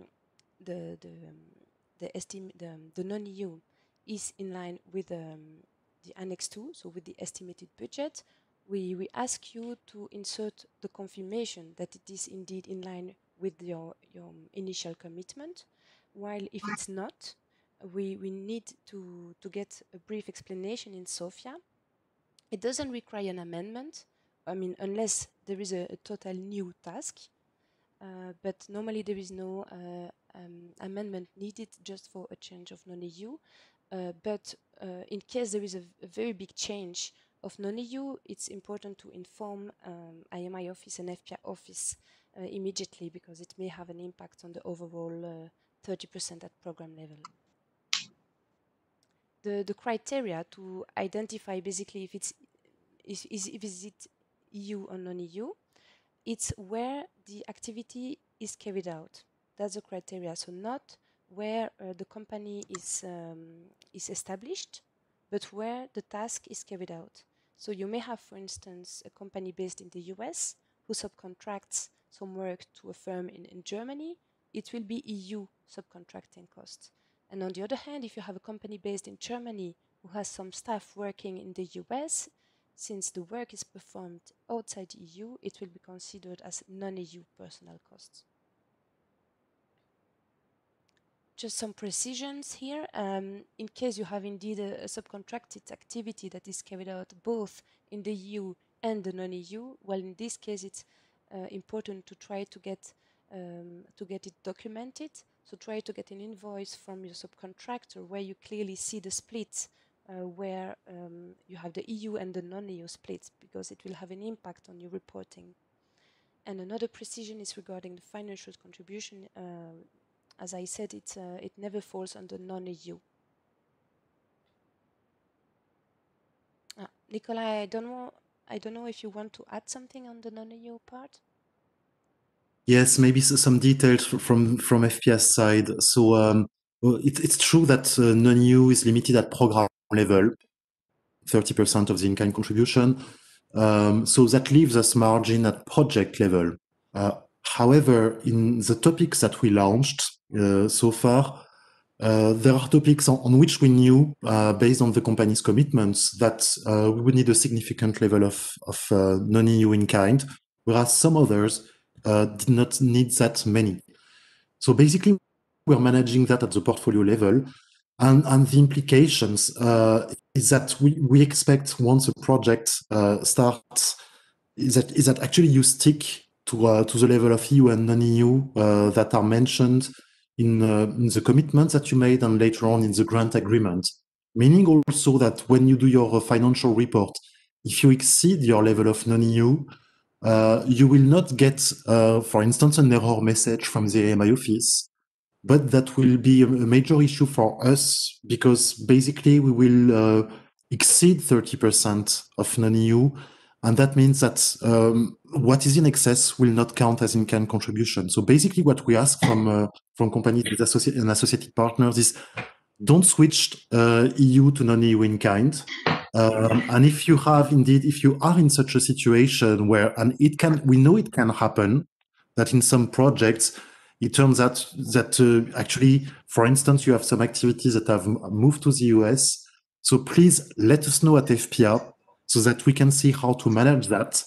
non-EU is in line with the Annex 2, so with the estimated budget, we ask you to insert the confirmation that it is indeed in line with your initial commitment, while if it's not, we need to get a brief explanation in SOFIA. It doesn't require an amendment, I mean, unless there is a total new task, but normally there is no amendment needed just for a change of non-EU. But in case there is a very big change of non-EU, it's important to inform IMI office and FPI office immediately, because it may have an impact on the overall 30% at program level. The criteria to identify basically if is it EU or non-EU, it's where the activity is carried out. That's the criteria. So not where the company is established, but where the task is carried out. So you may have, for instance, a company based in the US who subcontracts some work to a firm in Germany. It will be EU subcontracting costs. And on the other hand, if you have a company based in Germany who has some staff working in the US, since the work is performed outside the EU, it will be considered as non-EU personnel costs. Just some precisions here. In case you have indeed a subcontracted activity that is carried out both in the EU and the non-EU, well, in this case, it's important to try to get it documented. So try to get an invoice from your subcontractor where you clearly see the splits, where you have the EU and the non-EU splits, because it will have an impact on your reporting. And another precision is regarding the financial contribution. As I said, it never falls under non-EU. Nicola, I don't know if you want to add something on the non-EU part. Yes, maybe some details from FPS side. So it's true that non-EU is limited at program level, 30% of the in-kind contribution. So that leaves us margin at project level. However, in the topics that we launched so far, there are topics on which we knew, based on the company's commitments, that we would need a significant level of non-EU in-kind, whereas some others did not need that many. So basically, we're managing that at the portfolio level. And the implications is that we expect once a project starts, is that actually you stick to the level of EU and non-EU that are mentioned in the commitments that you made and later on in the grant agreement. Meaning also that when you do your financial report, if you exceed your level of non-EU, you will not get, for instance, an error message from the AMI office, but that will be a major issue for us, because basically we will exceed 30% of non-EU, and that means that what is in excess will not count as in-kind contribution. So basically what we ask from companies with associated partners is don't switch EU to non-EU in-kind. And if you are in such a situation where, and we know it can happen, that in some projects, it turns out that actually, for instance, you have some activities that have moved to the US. So please let us know at FPA so that we can see how to manage that.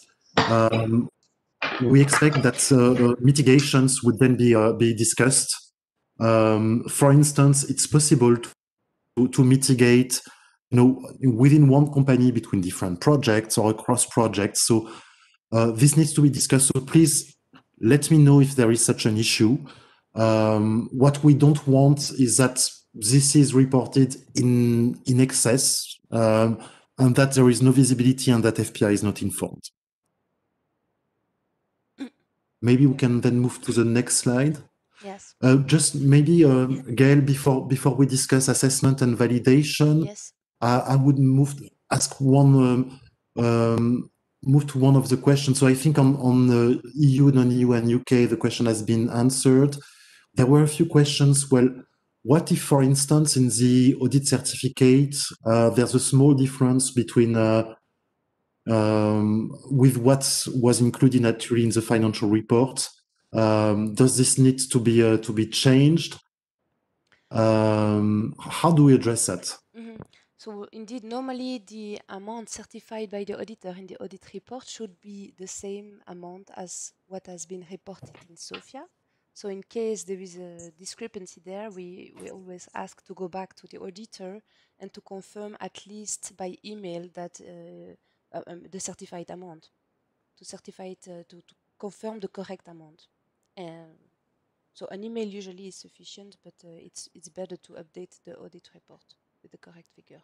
We expect that mitigations would then be discussed. For instance, it's possible to mitigate, within one company between different projects or across projects. So this needs to be discussed. So please let me know if there is such an issue. What we don't want is that this is reported in excess and that there is no visibility and that FPI is not informed. Maybe we can then move to the next slide. Yes. Just maybe, Gaëlle, before we discuss assessment and validation, Yes. I would move to one of the questions. So I think on the EU, non-EU, and UK, the question has been answered. There were a few questions. Well, what if, for instance, in the audit certificate, there's a small difference between with what was included actually in the financial report? Does this need to be changed? How do we address that? Mm-hmm. So indeed, normally the amount certified by the auditor in the audit report should be the same amount as what has been reported in SOFIA. So in case there is a discrepancy there, we always ask to go back to the auditor and to confirm at least by email that the certified amount, to certify it, to confirm the correct amount. So an email usually is sufficient, but it's better to update the audit report with the correct figure.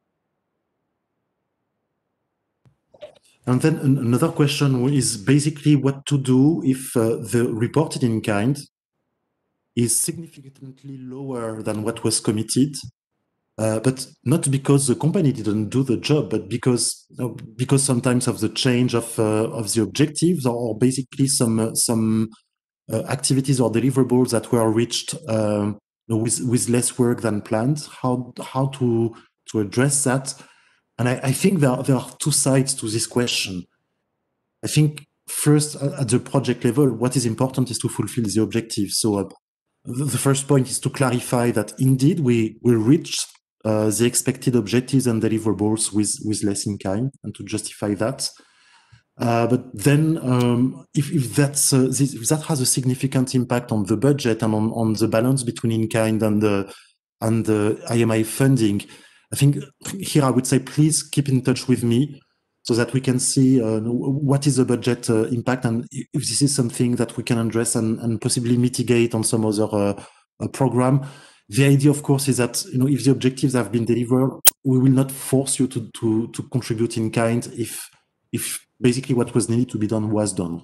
And then another question is basically what to do if the reported in kind is significantly lower than what was committed, but not because the company didn't do the job, but because sometimes of the change of the objectives, or basically some activities or deliverables that were reached with less work than planned. How to address that? And I think there are two sides to this question. I think first, at the project level, what is important is to fulfill the objective. So the first point is to clarify that indeed we reached the expected objectives and deliverables with less in kind, and to justify that. But then if that has a significant impact on the budget and on the balance between in kind and the IMI funding, I think here I would say please keep in touch with me so that we can see what is the budget impact and if this is something that we can address and possibly mitigate on some other program. The idea, of course, is that if the objectives have been delivered, we will not force you to contribute in kind if basically what was needed to be done was done.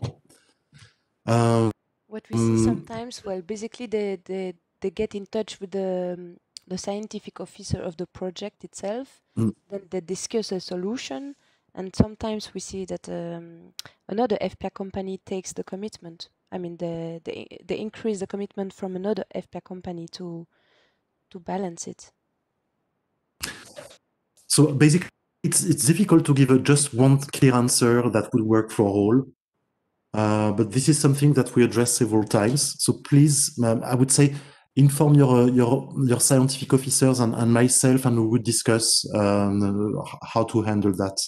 What we see sometimes, well, basically they get in touch with the scientific officer of the project itself, then they discuss a solution, and sometimes we see that another FPA company takes the commitment. I mean, they increase the commitment from another FPA company to balance it. So basically, it's difficult to give just one clear answer that will work for all. But this is something that we address several times. So please, I would say, inform your scientific officers and myself, and we would discuss how to handle that.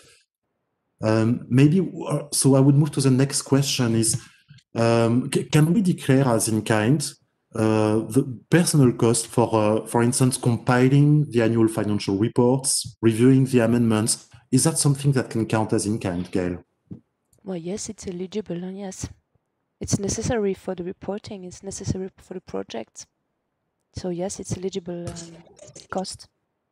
So I would move to the next question is, can we declare as in kind the personal cost for instance, compiling the annual financial reports, reviewing the amendments? Is that something that can count as in kind, Gaëlle? Well, yes, it's eligible, and yes, it's necessary for the reporting. It's necessary for the project. So yes, it's eligible cost.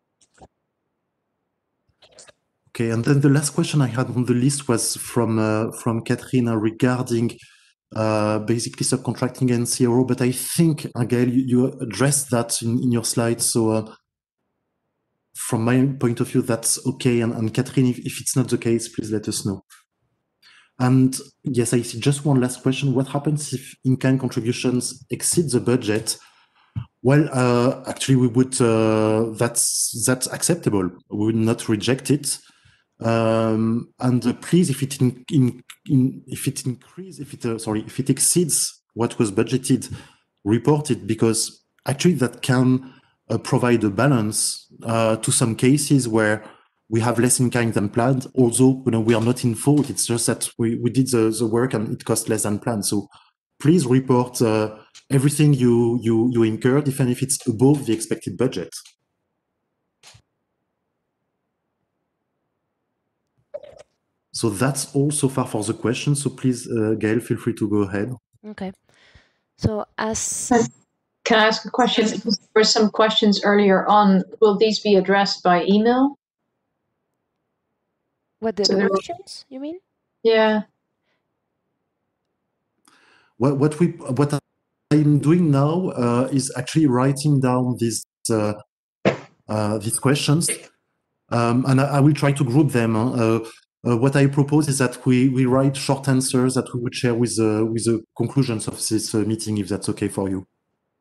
Okay, and then the last question I had on the list was from Katrina regarding basically subcontracting and CRO, but I think, Gaëlle, you addressed that in your slides. So from my point of view, that's okay. And Catherine, if it's not the case, please let us know. And yes, I see just one last question. What happens if in-kind contributions exceed the budget? Well, actually, we would, that's acceptable. We would not reject it. And please, if it exceeds what was budgeted reported, because actually that can provide a balance to some cases where we have less in kind than planned, although we are not in fault. It's just that we did the work and it cost less than planned. So please report everything you incurred, even if it's above the expected budget. So that's all so far for the question. So please, Gail, feel free to go ahead. Okay. So as Can I ask a question? There were some questions earlier on. Will these be addressed by email? what the questions you mean? Yeah. What I'm doing now is actually writing down these questions, and I will try to group them. What I propose is that we write short answers that we would share with the conclusions of this meeting, if that's okay for you.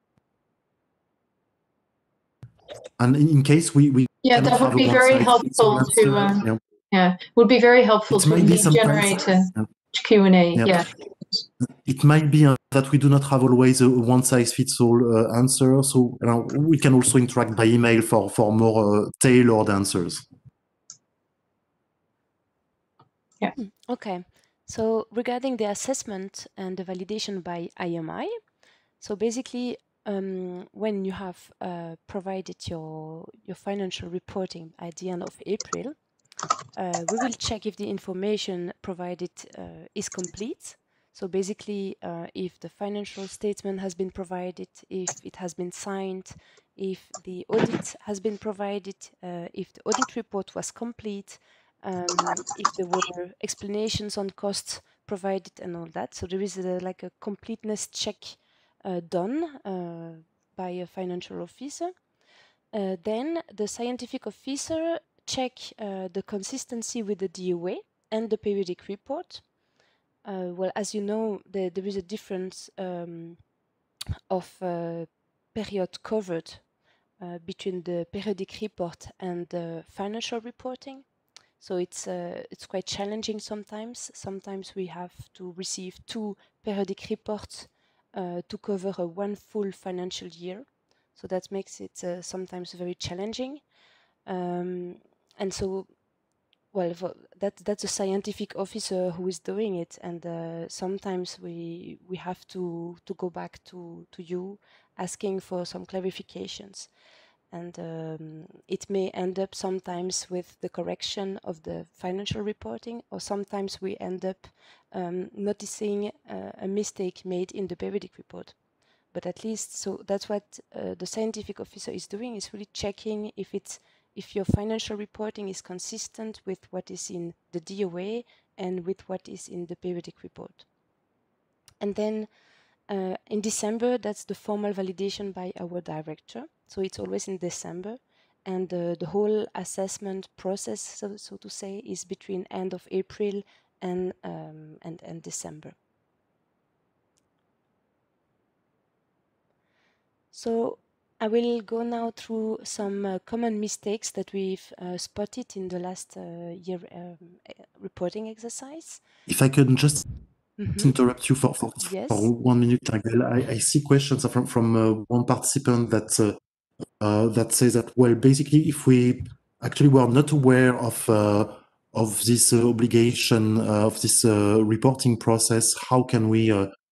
And in case we that would be very helpful to would be very helpful to generate a Q&A. Yeah. It might be that we do not have always a one-size-fits-all answer, so we can also interact by email for more tailored answers. Yeah. Okay. So regarding the assessment and the validation by IMI, so basically, when you have provided your financial reporting at the end of April, we will check if the information provided is complete. So basically, if the financial statement has been provided, if it has been signed, if the audit has been provided, if the audit report was complete, if there were explanations on costs provided and all that. So there is like a completeness check done by a financial officer. Then the scientific officer check the consistency with the DOA and the periodic report. Well, as you know, there is a difference of period covered between the periodic report and the financial reporting. So it's quite challenging sometimes. Sometimes we have to receive 2 periodic reports to cover one full financial year. So that makes it sometimes very challenging. And so, well, that's a scientific officer who is doing it, and sometimes we have to go back to you asking for some clarifications, and it may end up sometimes with the correction of the financial reporting, or sometimes we end up noticing a mistake made in the periodic report. But at least, so that's what the scientific officer is doing, is really checking if your financial reporting is consistent with what is in the DOA and with what is in the periodic report. And then in December, that's the formal validation by our director. So it's always in December. And the whole assessment process, so to say, is between end of April and December. So I will go now through some common mistakes that we've spotted in the last year reporting exercise. If I could just interrupt you for Yes. 1 minute, I see questions from one participant that says that, well, basically, if we actually were not aware of this obligation, of this reporting process, how can we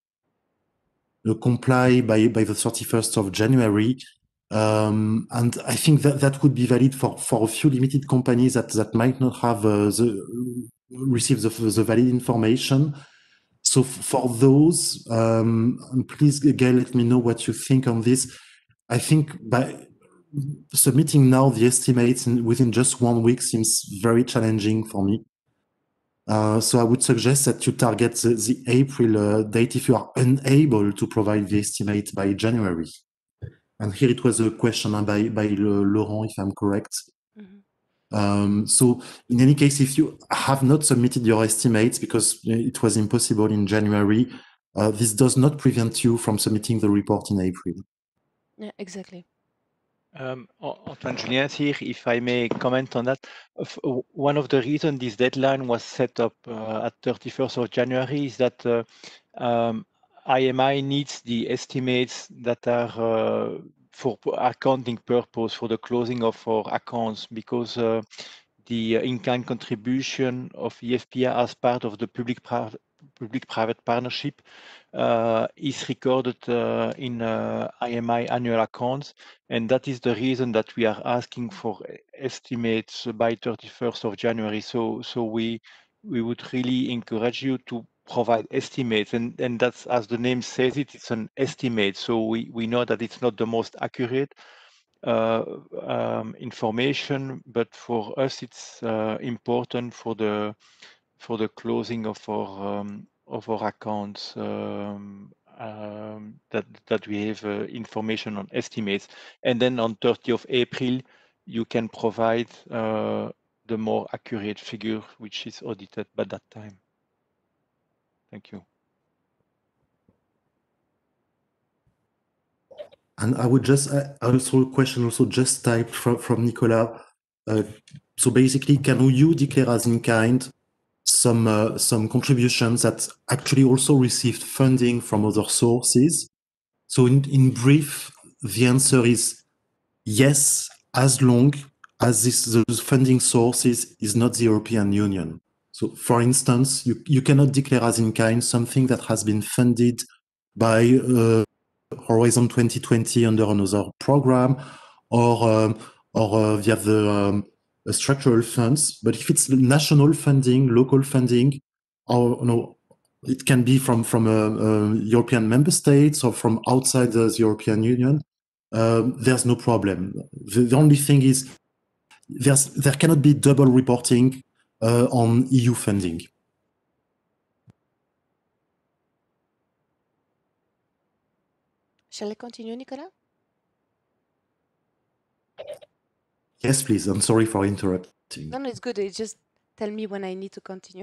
comply by the 31st of January? And I think that would be valid for a few limited companies that might not have received the valid information. So for those, please, Gail, let me know what you think on this. I think by submitting now the estimates within just 1 week seems very challenging for me. So I would suggest that you target the April date if you are unable to provide the estimate by January. And here it was a question by Laurent, if I'm correct. So in any case, if you have not submitted your estimates because it was impossible in January, this does not prevent you from submitting the report in April. Yeah, exactly. Antoine Julien here, if I may comment on that. One of the reasons this deadline was set up at 31st of January is that IMI needs the estimates that are for accounting purpose for the closing of our accounts, because the in-kind contribution of EFPIA as part of the public-private partnership is recorded in IMI annual accounts, and that is the reason that we are asking for estimates by 31st of January. So we would really encourage you to provide estimates, and that's, as the name says it, it's an estimate. So we know that it's not the most accurate information, but for us it's important for the closing of our accounts that we have information on estimates, and then on 30th of April you can provide the more accurate figure which is audited by that time. Thank you. And I would just also question also just typed from Nicolas. So basically, can you declare as in kind some contributions that actually also received funding from other sources? So in brief, the answer is yes, as long as those funding sources is not the European Union. So for instance, you cannot declare as in kind something that has been funded by Horizon 2020 under another program, or via the structural funds. But if it's national funding, local funding, or no, it can be from European member states or from outside the European Union, there's no problem. The only thing is there cannot be double reporting on EU funding. Shall I continue, Nicolas? Yes, please. I'm sorry for interrupting. No, it's good. It's just tell me when I need to continue.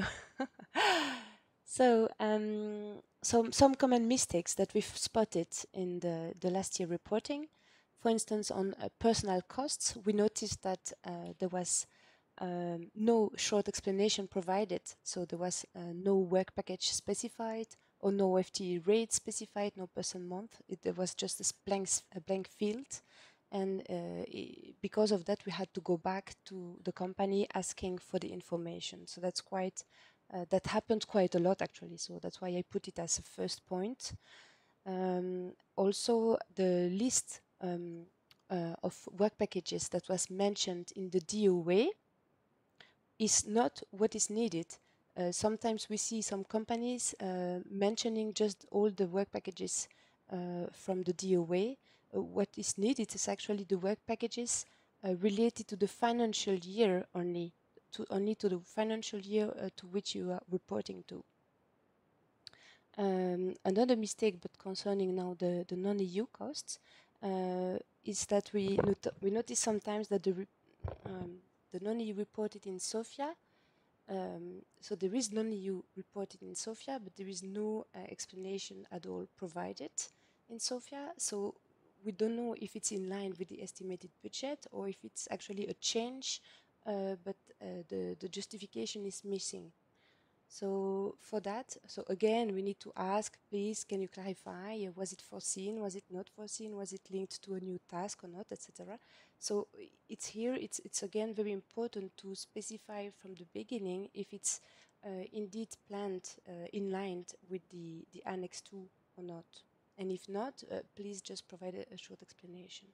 So, some common mistakes that we've spotted in the last year reporting. For instance, on personnel costs, we noticed that there was no short explanation provided. So there was no work package specified, or no FTE rate specified, no person month. There was just a blank field. And because of that, we had to go back to the company asking for the information. So that's quite, that happened quite a lot actually. So that's why I put it as a first point. Also, the list of work packages that was mentioned in the DOA is not what is needed. Sometimes we see some companies mentioning just all the work packages from the DOA. What is needed is actually the work packages related to the financial year only, to the financial year to which you are reporting to. Another mistake, but concerning now the non-EU costs, is that we notice sometimes that the non-EU reported in Sofia. So there is non-EU reported in Sofia, but there is no explanation at all provided in Sofia. So we don't know if it's in line with the estimated budget or if it's actually a change, but the justification is missing. So for that, so again, we need to ask, please, can you clarify, was it foreseen, was it not foreseen, was it linked to a new task or not, etc. So it's here, it's again very important to specify from the beginning if it's indeed planned in line with the Annex 2 or not. And if not, please just provide a short explanation.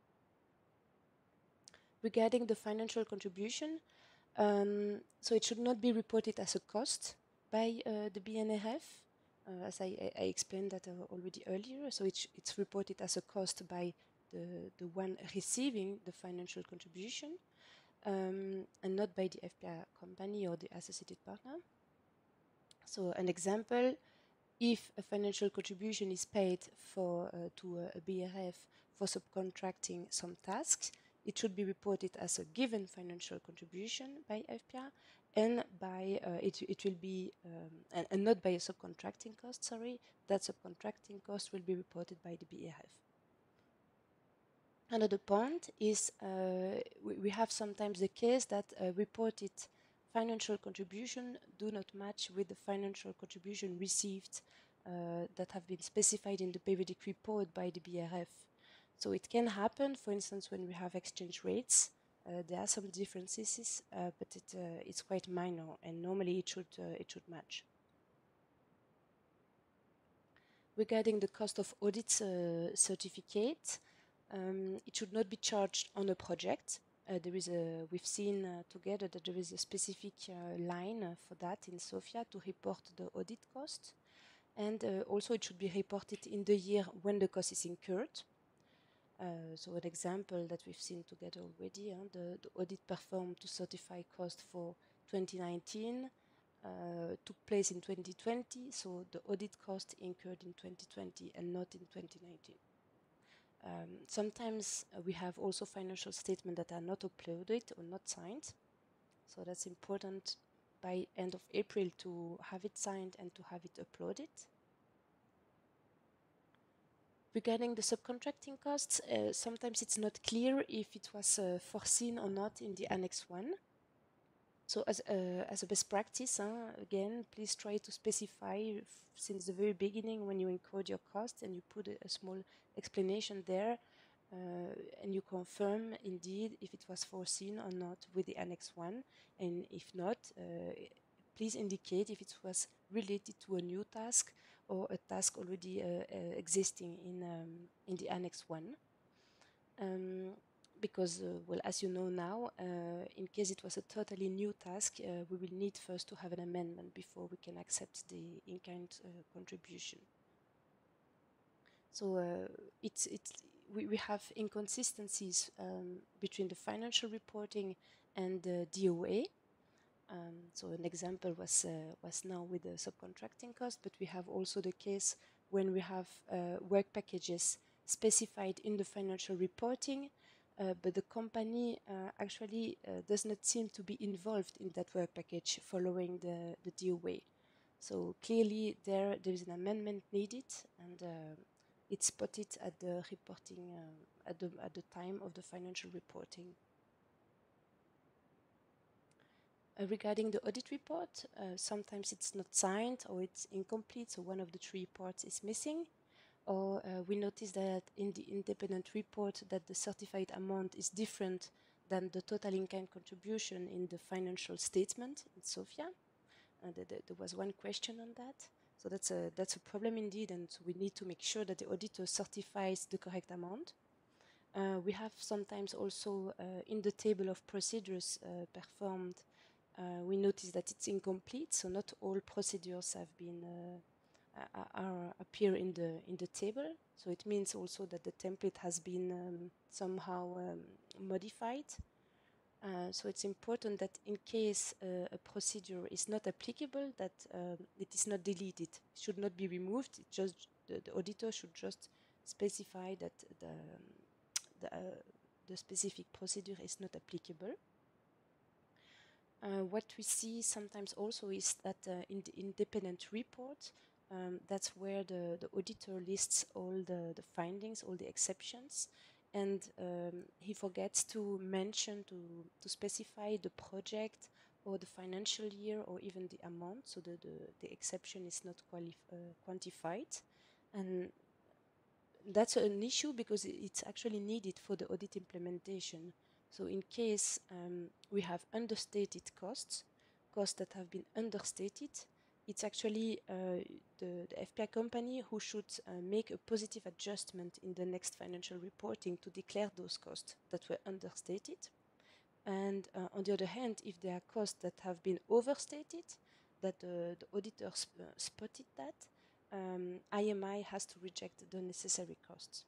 Regarding the financial contribution, so it should not be reported as a cost by the BNRF, as I explained that already earlier. So it's reported as a cost by the one receiving the financial contribution, and not by the FPA company or the associated partner. So an example, if a financial contribution is paid for to a BRF for subcontracting some tasks, it should be reported as a given financial contribution by FPA, and by it will be and not by a subcontracting cost. Sorry, that subcontracting cost will be reported by the BRF. Another point is we have sometimes the case that reported financial contribution do not match with the financial contribution received that have been specified in the periodic report by the BRF. So it can happen, for instance, when we have exchange rates, there are some differences, but it's quite minor, and normally it should match. Regarding the cost of audit certificate, it should not be charged on a project. We've seen together that there is a specific line for that in SOFIA to report the audit cost, and also it should be reported in the year when the cost is incurred. So an example that we've seen together already, the audit performed to certify cost for 2019 took place in 2020, so the audit cost incurred in 2020 and not in 2019. Sometimes we have also financial statements that are not uploaded or not signed, so that's important by end of April to have it signed and to have it uploaded. Regarding the subcontracting costs, sometimes it's not clear if it was foreseen or not in the Annex 1. So as a best practice, again, please try to specify since the very beginning when you encode your cost, and you put a small explanation there, and you confirm indeed if it was foreseen or not with the Annex 1, and if not, please indicate if it was related to a new task or a task already existing in the Annex 1. Because, well, as you know now, in case it was a totally new task, we will need first to have an amendment before we can accept the in-kind contribution. So we have inconsistencies between the financial reporting and the DOA. So an example was now with the subcontracting cost, but we have also the case when we have work packages specified in the financial reporting, but the company actually does not seem to be involved in that work package following the DOA. So clearly there is an amendment needed, and it's spotted at the reporting at the time of the financial reporting. Regarding the audit report, sometimes it's not signed or it's incomplete, so one of the 3 reports is missing. Or we notice that in the independent report that the certified amount is different than the total in-kind contribution in the financial statement in SOFIA. There was one question on that. So that's a problem indeed, and so we need to make sure that the auditor certifies the correct amount. We have sometimes also in the table of procedures performed, we notice that it's incomplete, so not all procedures have been appear in the table. So it means also that the template has been somehow modified. So it's important that in case a procedure is not applicable, that it is not deleted. It should not be removed. It just the auditor should just specify that the specific procedure is not applicable. What we see sometimes also is that in the independent report, that's where the auditor lists all the findings, all the exceptions, and he forgets to mention, to specify the project or the financial year or even the amount, so the exception is not quantified. And that's an issue because it's actually needed for the audit implementation. So in case we have understated costs that have been understated, it's actually the FPI company who should make a positive adjustment in the next financial reporting to declare those costs that were understated. And on the other hand, if there are costs that have been overstated, that the auditor spotted that, IMI has to reject the necessary costs.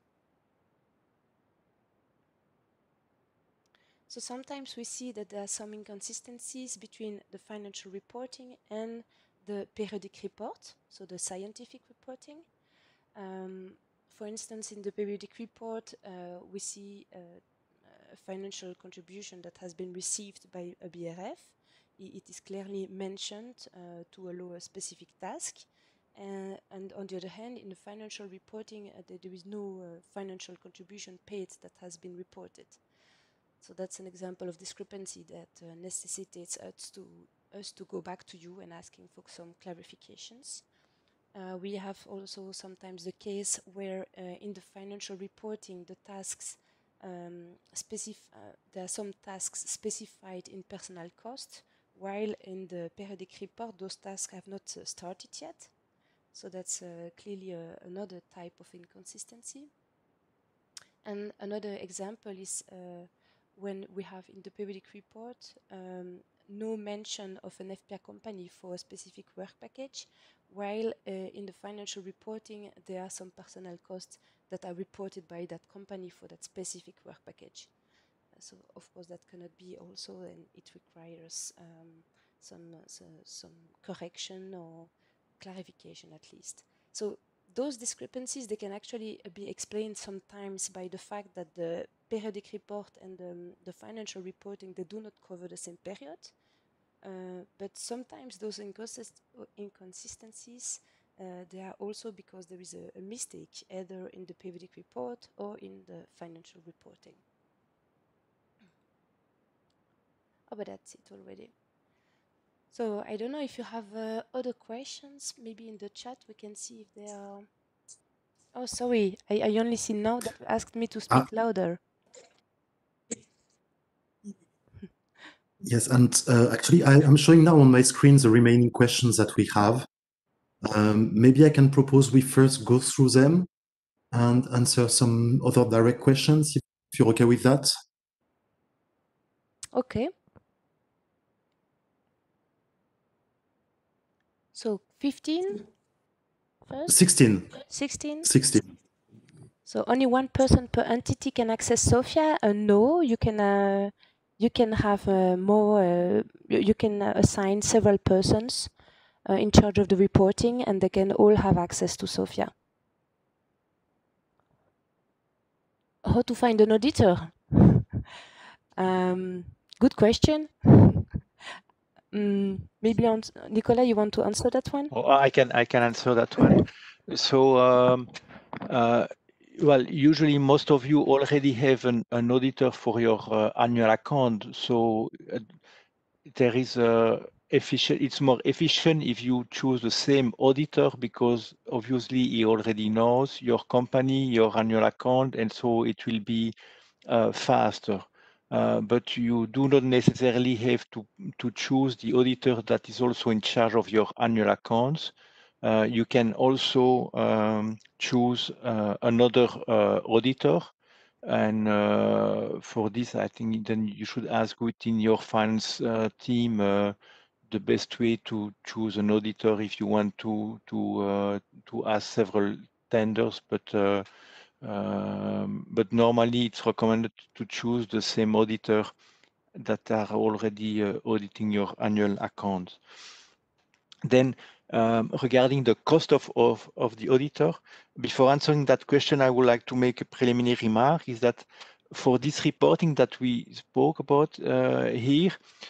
So sometimes we see that there are some inconsistencies between the financial reporting and the periodic report, so the scientific reporting. For instance, in the periodic report, we see a financial contribution that has been received by a BRF. It is clearly mentioned to allow a specific task. And on the other hand, in the financial reporting, there is no financial contribution paid that has been reported. So that's an example of discrepancy that necessitates us to go back to you and asking for some clarifications. We have also sometimes the case where in the financial reporting, the tasks there are some tasks specified in personnel cost, while in the periodic report, those tasks have not started yet. So that's clearly another type of inconsistency. And another example is when we have in the periodic report no mention of an FPA company for a specific work package, while in the financial reporting there are some personnel costs that are reported by that company for that specific work package. So of course that cannot be also, and it requires some correction or clarification at least. So those discrepancies, they can actually be explained sometimes by the fact that the periodic report and the financial reporting, they do not cover the same period. But sometimes those inconsistencies, they are also because there is a mistake either in the periodic report or in the financial reporting. Oh, but that's it already. So I don't know if you have other questions. Maybe in the chat we can see if there are. Oh, sorry. I only see now that you asked me to speak louder. Yes, and actually I'm showing now on my screen the remaining questions that we have. Maybe I can propose we first go through them and answer some other direct questions, if you're okay with that. Okay. So 15 first? 16. 16? 16. So only one person per entity can access SOFIA? No, you can have more, you can assign several persons in charge of the reporting, and they can all have access to SOFIA. How to find an auditor? Good question. Maybe Nicolas, you want to answer that one? Oh, I can answer that one. So, well, usually most of you already have an auditor for your annual account. So there is it's more efficient if you choose the same auditor, because obviously he already knows your company, your annual account, and so it will be faster. But you do not necessarily have to choose the auditor that is also in charge of your annual accounts. You can also choose another auditor. And for this, I think then you should ask within your finance team the best way to choose an auditor if you want to ask several tenders. But normally it's recommended to choose the same auditor that are already auditing your annual accounts. Then regarding the cost of the auditor, before answering that question, I would like to make a preliminary remark, is that for this reporting that we spoke about here,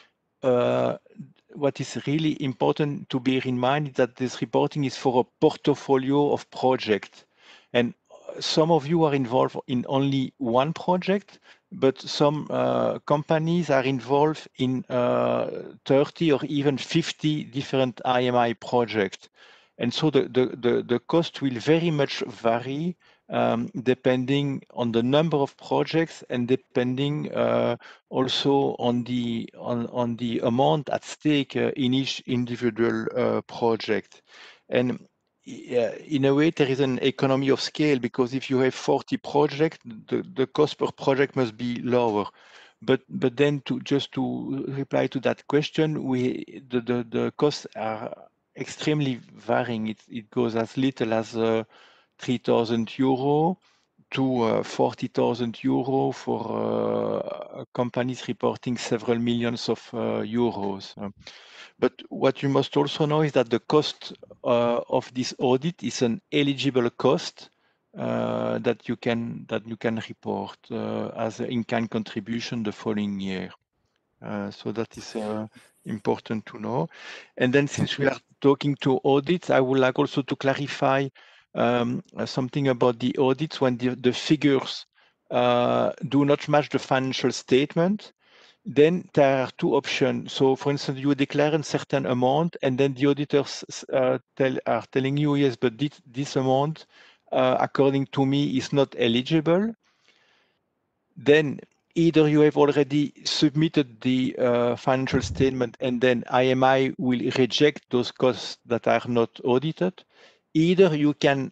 what is really important to bear in mind is that this reporting is for a portfolio of projects. And some of you are involved in only one project, but some companies are involved in 30 or even 50 different IMI projects. And so the cost will very much vary depending on the number of projects and depending also on the amount at stake in each individual project. And in a way, there is an economy of scale, because if you have 40 projects, the cost per project must be lower. But then just to reply to that question, the costs are extremely varying. It goes as little as 3,000 euro to 40,000 euro for companies reporting several millions of euros. But what you must also know is that the cost of this audit is an eligible cost that you can report as an in-kind contribution the following year. So that is important to know. And then, since we are talking to audits, I would like also to clarify something about the audits when the figures do not match the financial statement. then there are two options. So, for instance, you declare a certain amount, and then the auditors are telling you, yes, but this amount, according to me, is not eligible. Then either you have already submitted the financial statement, and then IMI will reject those costs that are not audited. Either you can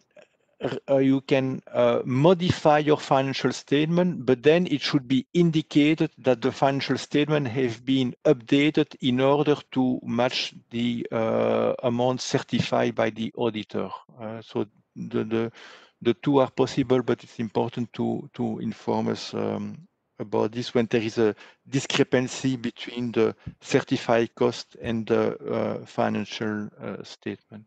modify your financial statement, but then it should be indicated that the financial statement has been updated in order to match the amount certified by the auditor. So the two are possible, but it's important to inform us about this when there is a discrepancy between the certified cost and the financial statement.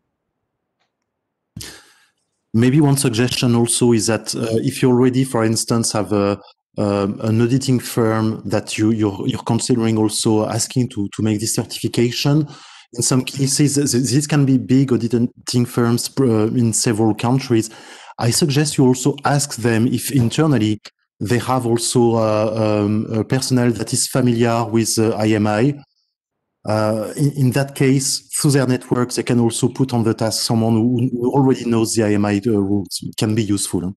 Maybe one suggestion also is that if you already, for instance, have an auditing firm that you're considering also asking to make this certification, in some cases, this can be big auditing firms in several countries. I suggest you also ask them if internally they have also a personnel that is familiar with IMI. In that case, through their networks, they can also put on the task someone who already knows the IMI rules. It can be useful.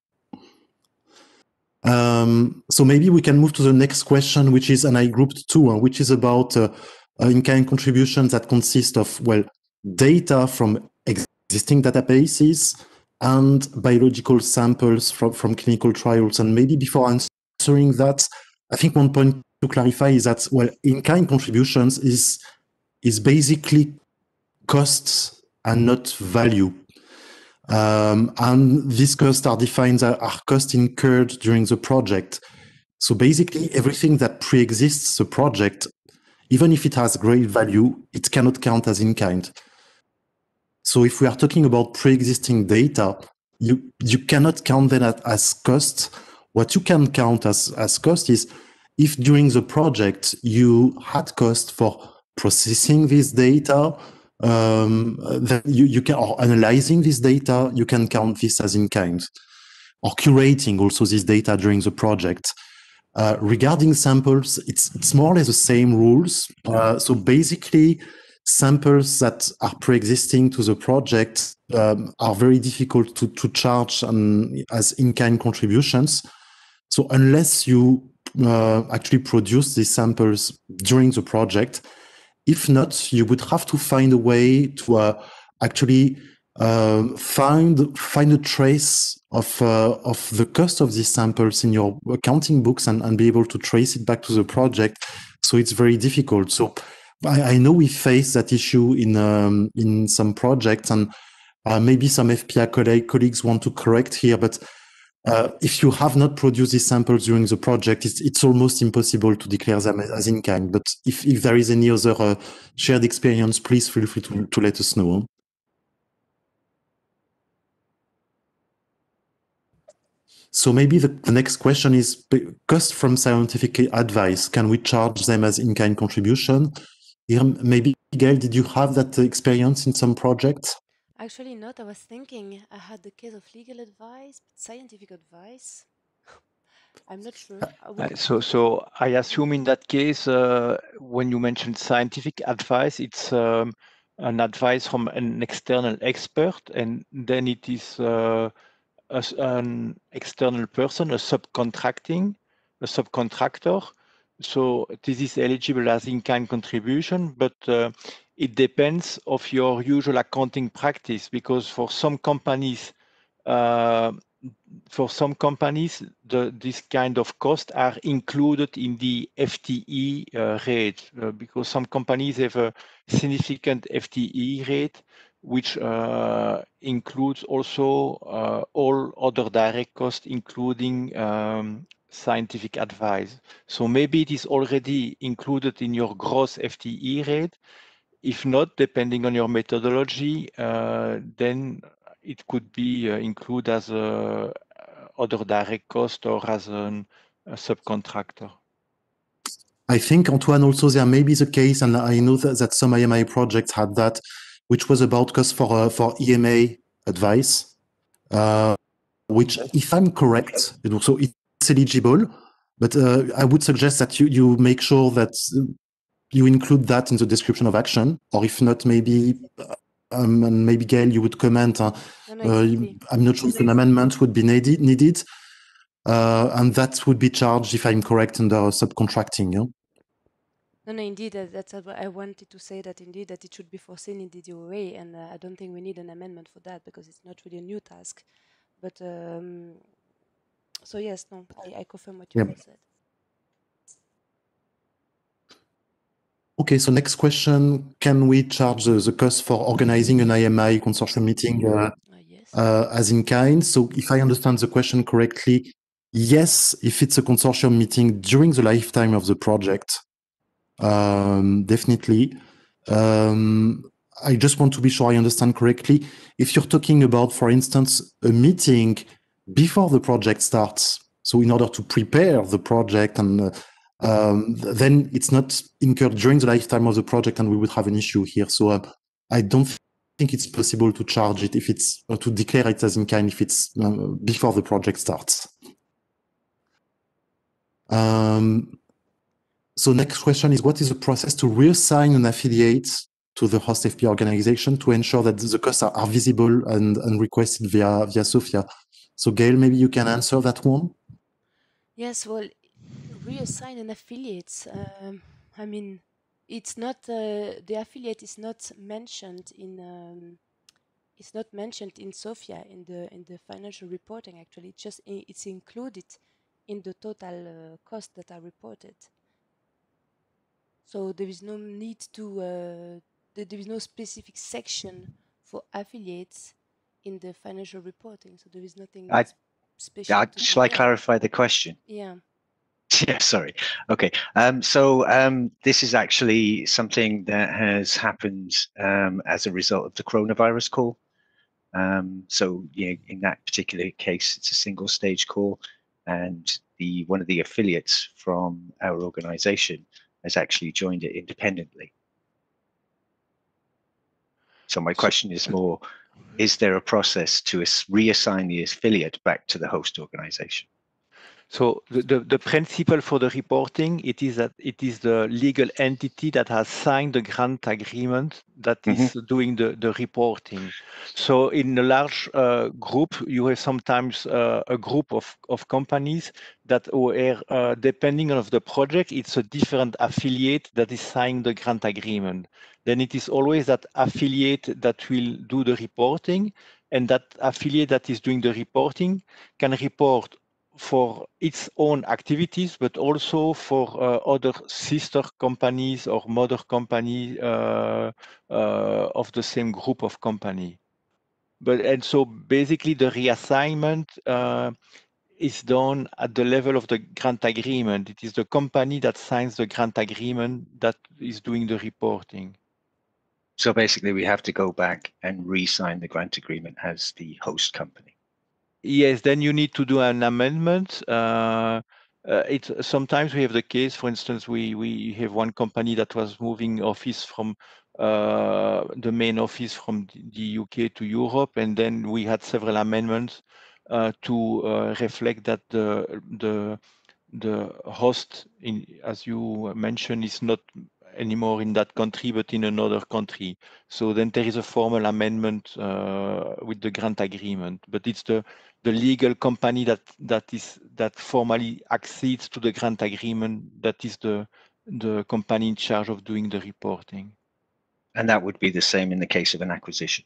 So maybe we can move to the next question, which is, and I grouped two, which is about in-kind contributions that consist of, well, data from existing databases and biological samples from clinical trials. And maybe before answering that, I think one point to clarify is that, well, in-kind contributions is basically costs and not value. And these costs are defined as costs incurred during the project. So basically everything that pre-exists the project, even if it has great value, it cannot count as in-kind. So if we are talking about pre-existing data, you cannot count them as costs. What you can count as cost is if during the project you had cost for processing this data, then you can, or analyzing this data, you can count this as in kind, or curating also this data during the project. Regarding samples, it's more or less the same rules. So basically, samples that are pre-existing to the project are very difficult to charge as in-kind contributions. So unless you actually produce these samples during the project, if not, you would have to find a way to actually find a trace of the cost of these samples in your accounting books and be able to trace it back to the project. So it's very difficult. So I know we face that issue in some projects, and maybe some FPA colleagues want to correct here, but if you have not produced these samples during the project, it's almost impossible to declare them as in-kind. But if there is any other shared experience, please feel free to let us know. So maybe the next question is cost from scientific advice. Can we charge them as in-kind contribution? Here, maybe, Gail, did you have that experience in some projects? Actually not. I was thinking I had the case of legal advice, but scientific advice, I'm not sure. So I assume in that case, when you mentioned scientific advice, it's an advice from an external expert, and then it is an external person, a subcontractor. So this is eligible as in-kind contribution, but it depends of your usual accounting practice, because for some companies, this kind of costs are included in the FTE rate, because some companies have a significant FTE rate, which includes also all other direct costs, including scientific advice. So maybe it is already included in your gross FTE rate. If not, depending on your methodology, then it could be included as other direct cost or as a subcontractor. I think, Antoine, also there may be the case, and I know that some IMI projects had that, which was about cost for EMA advice, which, if I'm correct, so it's eligible, But I would suggest that you make sure that you include that in the description of action, or if not, maybe and maybe Gail, you would comment. Exactly. I'm not sure if an amendment would be needed, and that would be charged, if I'm correct, under subcontracting. Yeah? No, indeed, that's what I wanted to say, that indeed that it should be foreseen in the DOA, and I don't think we need an amendment for that because it's not really a new task. But so yes, no, I confirm what you said. Okay, so next question: can we charge the cost for organizing an IMI consortium meeting as in kind? So, if I understand the question correctly, yes, if it's a consortium meeting during the lifetime of the project. Definitely. I just want to be sure I understand correctly. If you're talking about, for instance, a meeting before the project starts, so in order to prepare the project, and then it's not incurred during the lifetime of the project, and we would have an issue here. So I don't think it's possible to charge it if it's, or to declare it as in kind if it's before the project starts. So next question is, what is the process to reassign an affiliate to the host FP organization to ensure that the costs are visible and requested via SOFIA? So Gail, maybe you can answer that one. Yes, well, reassign an affiliate. I mean, it's not the affiliate is not mentioned in SOFIA in the financial reporting. Actually, it's included in the total costs that are reported. So there is no need to, there is no specific section for affiliates in the financial reporting. So there is nothing special. Shall I clarify the question? Yeah. Yeah, sorry. Okay. This is actually something that has happened as a result of the coronavirus call. In that particular case, it's a single stage call, and one of the affiliates from our organization has actually joined it independently. So my question is more, is there a process to reassign the affiliate back to the host organization? So the principle for the reporting, it is that it is the legal entity that has signed the grant agreement that is doing the reporting. So in a large group, you have sometimes a group of companies that are depending on the project, it's a different affiliate that is signing the grant agreement. Then it is always that affiliate that will do the reporting, and that affiliate that is doing the reporting can report for its own activities, but also for other sister companies or mother company of the same group of company. And so basically the reassignment is done at the level of the grant agreement. It is the company that signs the grant agreement that is doing the reporting. So basically we have to go back and re-sign the grant agreement as the host company. Yes, then you need to do an amendment. Sometimes we have the case, for instance, we have one company that was moving office from the main office from the UK to Europe, and then we had several amendments to reflect that the host, as you mentioned, is not anymore in that country, but in another country. So then there is a formal amendment with the grant agreement, but it's the legal company that formally accedes to the grant agreement that is the company in charge of doing the reporting. And that would be the same in the case of an acquisition.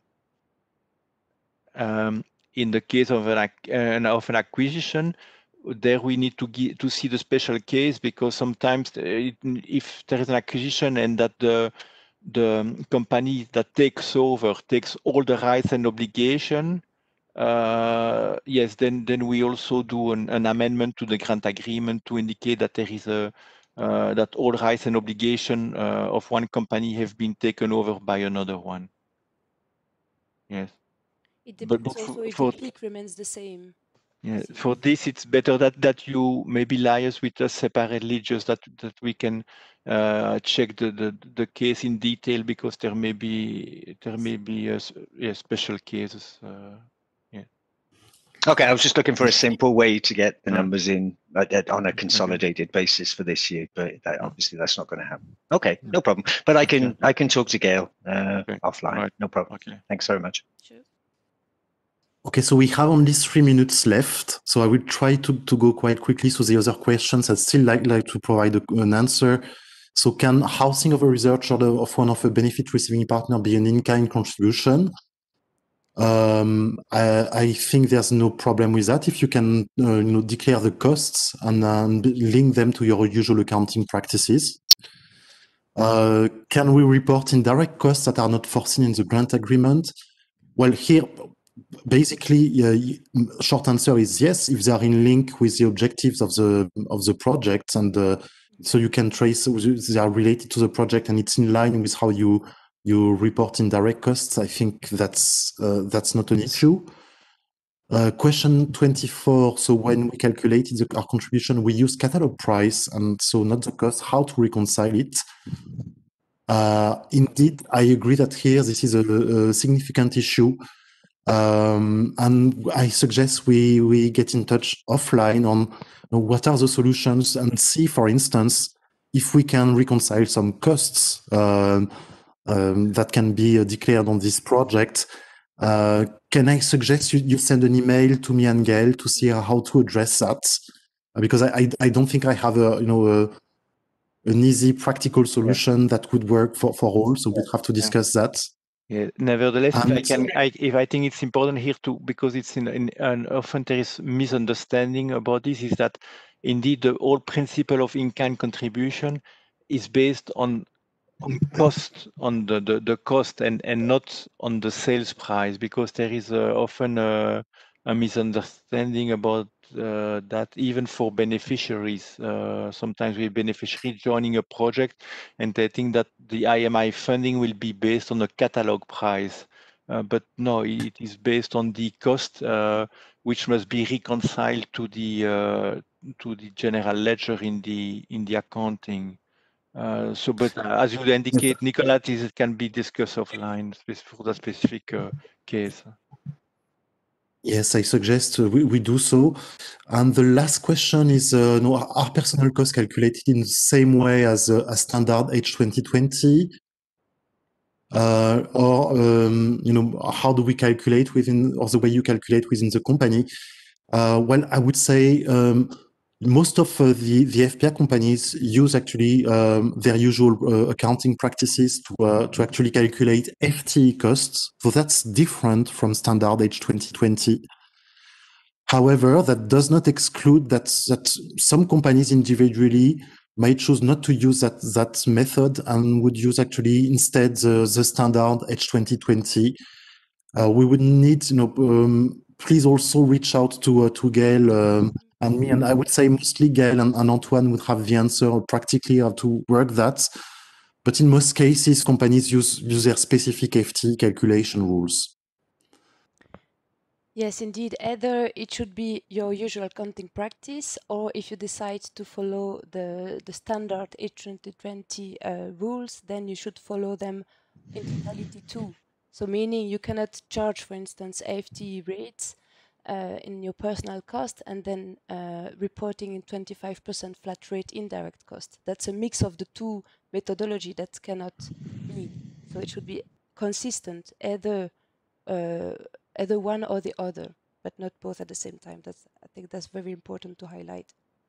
In the case of an acquisition, there we need to see the special case, because sometimes if there is an acquisition and that the company that takes over takes all the rights and obligation, yes, then we also do an amendment to the grant agreement to indicate that there is that all rights and obligation of one company have been taken over by another one. Yes. It depends also if the peak remains the same. Yeah, for this, it's better that you maybe liaise with us separately, just that we can check the case in detail, because there may be special cases. Yeah. Okay, I was just looking for a simple way to get the numbers in on a consolidated basis for this year, but obviously that's not going to happen. Okay, no problem. But I can talk to Gail offline. Right. No problem. Okay. Thanks very much. Sure. Okay, so we have only 3 minutes left, so I will try to go quite quickly. So the other questions, I'd still like to provide an answer. So can housing of a researcher of one of a benefit receiving partner be an in-kind contribution? I think there's no problem with that if you can declare the costs and link them to your usual accounting practices. Can we report indirect costs that are not foreseen in the grant agreement? Well, here, basically, short answer is yes, if they are in link with the objectives of the project, and so you can trace they are related to the project and it's in line with how you report indirect costs. I think that's not an issue. Question 24. So when we calculated our contribution, we use catalog price, and so not the cost. How to reconcile it? Indeed, I agree that here this is a significant issue, and I suggest we get in touch offline on what are the solutions and see, for instance, if we can reconcile some costs that can be declared on this project. Can I suggest you send an email to me and Gail to see how to address that? Because I don't think I have an easy practical solution that would work for all. So we'd have to discuss that. Yeah. Nevertheless, if I think it's important here too, because it's and often there is misunderstanding about this, is that indeed the whole principle of in-kind contribution is based on cost, on the cost and not on the sales price, because there is often a misunderstanding about that even for beneficiaries. Sometimes we have beneficiaries joining a project and they think that the IMI funding will be based on a catalog price. But no, it is based on the cost, which must be reconciled to the general ledger in the accounting. But as you indicate, Nicolas, it can be discussed offline for the specific case. Yes, I suggest we do so. And the last question is, are personnel costs calculated in the same way as standard H2020? Or how do we calculate or the way you calculate within the company? Well, I would say most of the FPA companies use actually their usual accounting practices to actually calculate FTE costs. So that's different from standard H2020. However, that does not exclude that some companies individually might choose not to use that method and would use actually instead the standard H2020. We would need, please also reach out to Gail and me, and I would say mostly Gail and Antoine would have the answer practically how to work that. But in most cases, companies use their specific FTE calculation rules. Yes, indeed. Either it should be your usual accounting practice, or if you decide to follow the standard H2020 rules, then you should follow them in totality too. So meaning you cannot charge, for instance, FTE rates in your personal cost and then reporting in 25% flat rate indirect cost. That's a mix of the two methodology that cannot be. So it should be consistent, either one or the other, but not both at the same time. I think that's very important to highlight.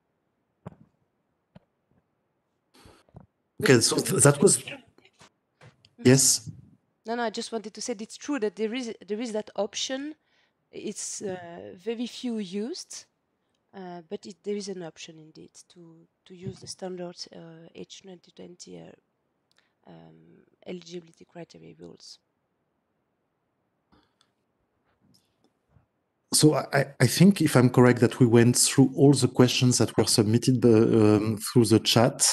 Okay, so that was yes. No, I just wanted to say it's true that there is that option. It's very few used, but there is an option indeed to use the standard H2020 eligibility criteria rules. So I think, if I'm correct, that we went through all the questions that were submitted through the chat.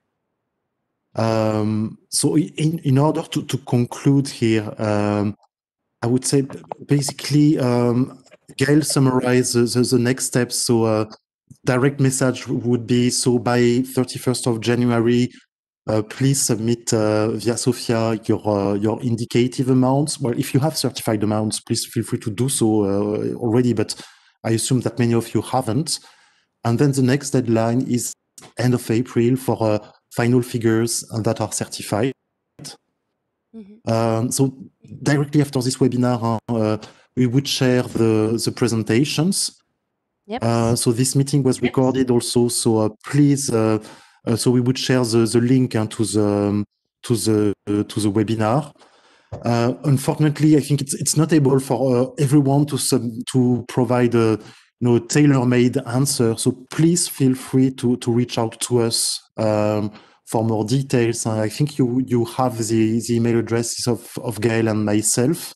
So in order to conclude here, I would say basically Gail summarized the next steps. So direct message would be, so by 31st of January, please submit via Sophia your indicative amounts. Well, if you have certified amounts, please feel free to do so already. But I assume that many of you haven't. And then the next deadline is end of April for final figures that are certified. So directly after this webinar, we would share the presentations. Yep. So this meeting was recorded also. So please, so we would share the link to the webinar. Unfortunately, I think it's not able for everyone to provide a tailor-made answer. So please feel free to reach out to us for more details. I think you have the email addresses of Gael and myself.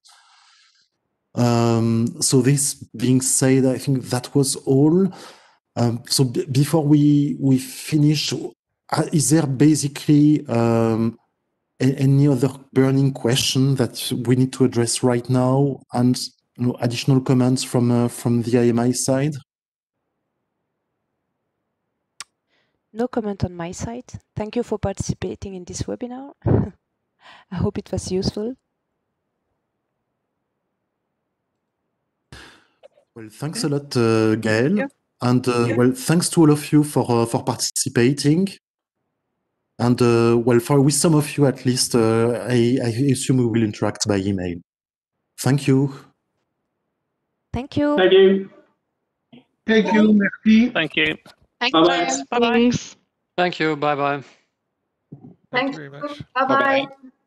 So this being said, I think that was all. So before we finish, is there basically any other burning question that we need to address right now, and additional comments from the IMI side? No comment on my side. Thank you for participating in this webinar. I hope it was useful. Well, thanks a lot, Gael, and well, thanks to all of you for participating. And well, with some of you at least, I assume we will interact by email. Thank you. Thank you. Thank you. Thank you. Merci. Thank you. Thanks. Bye-bye. Thank you. Bye-bye. Thank you very much. Bye-bye.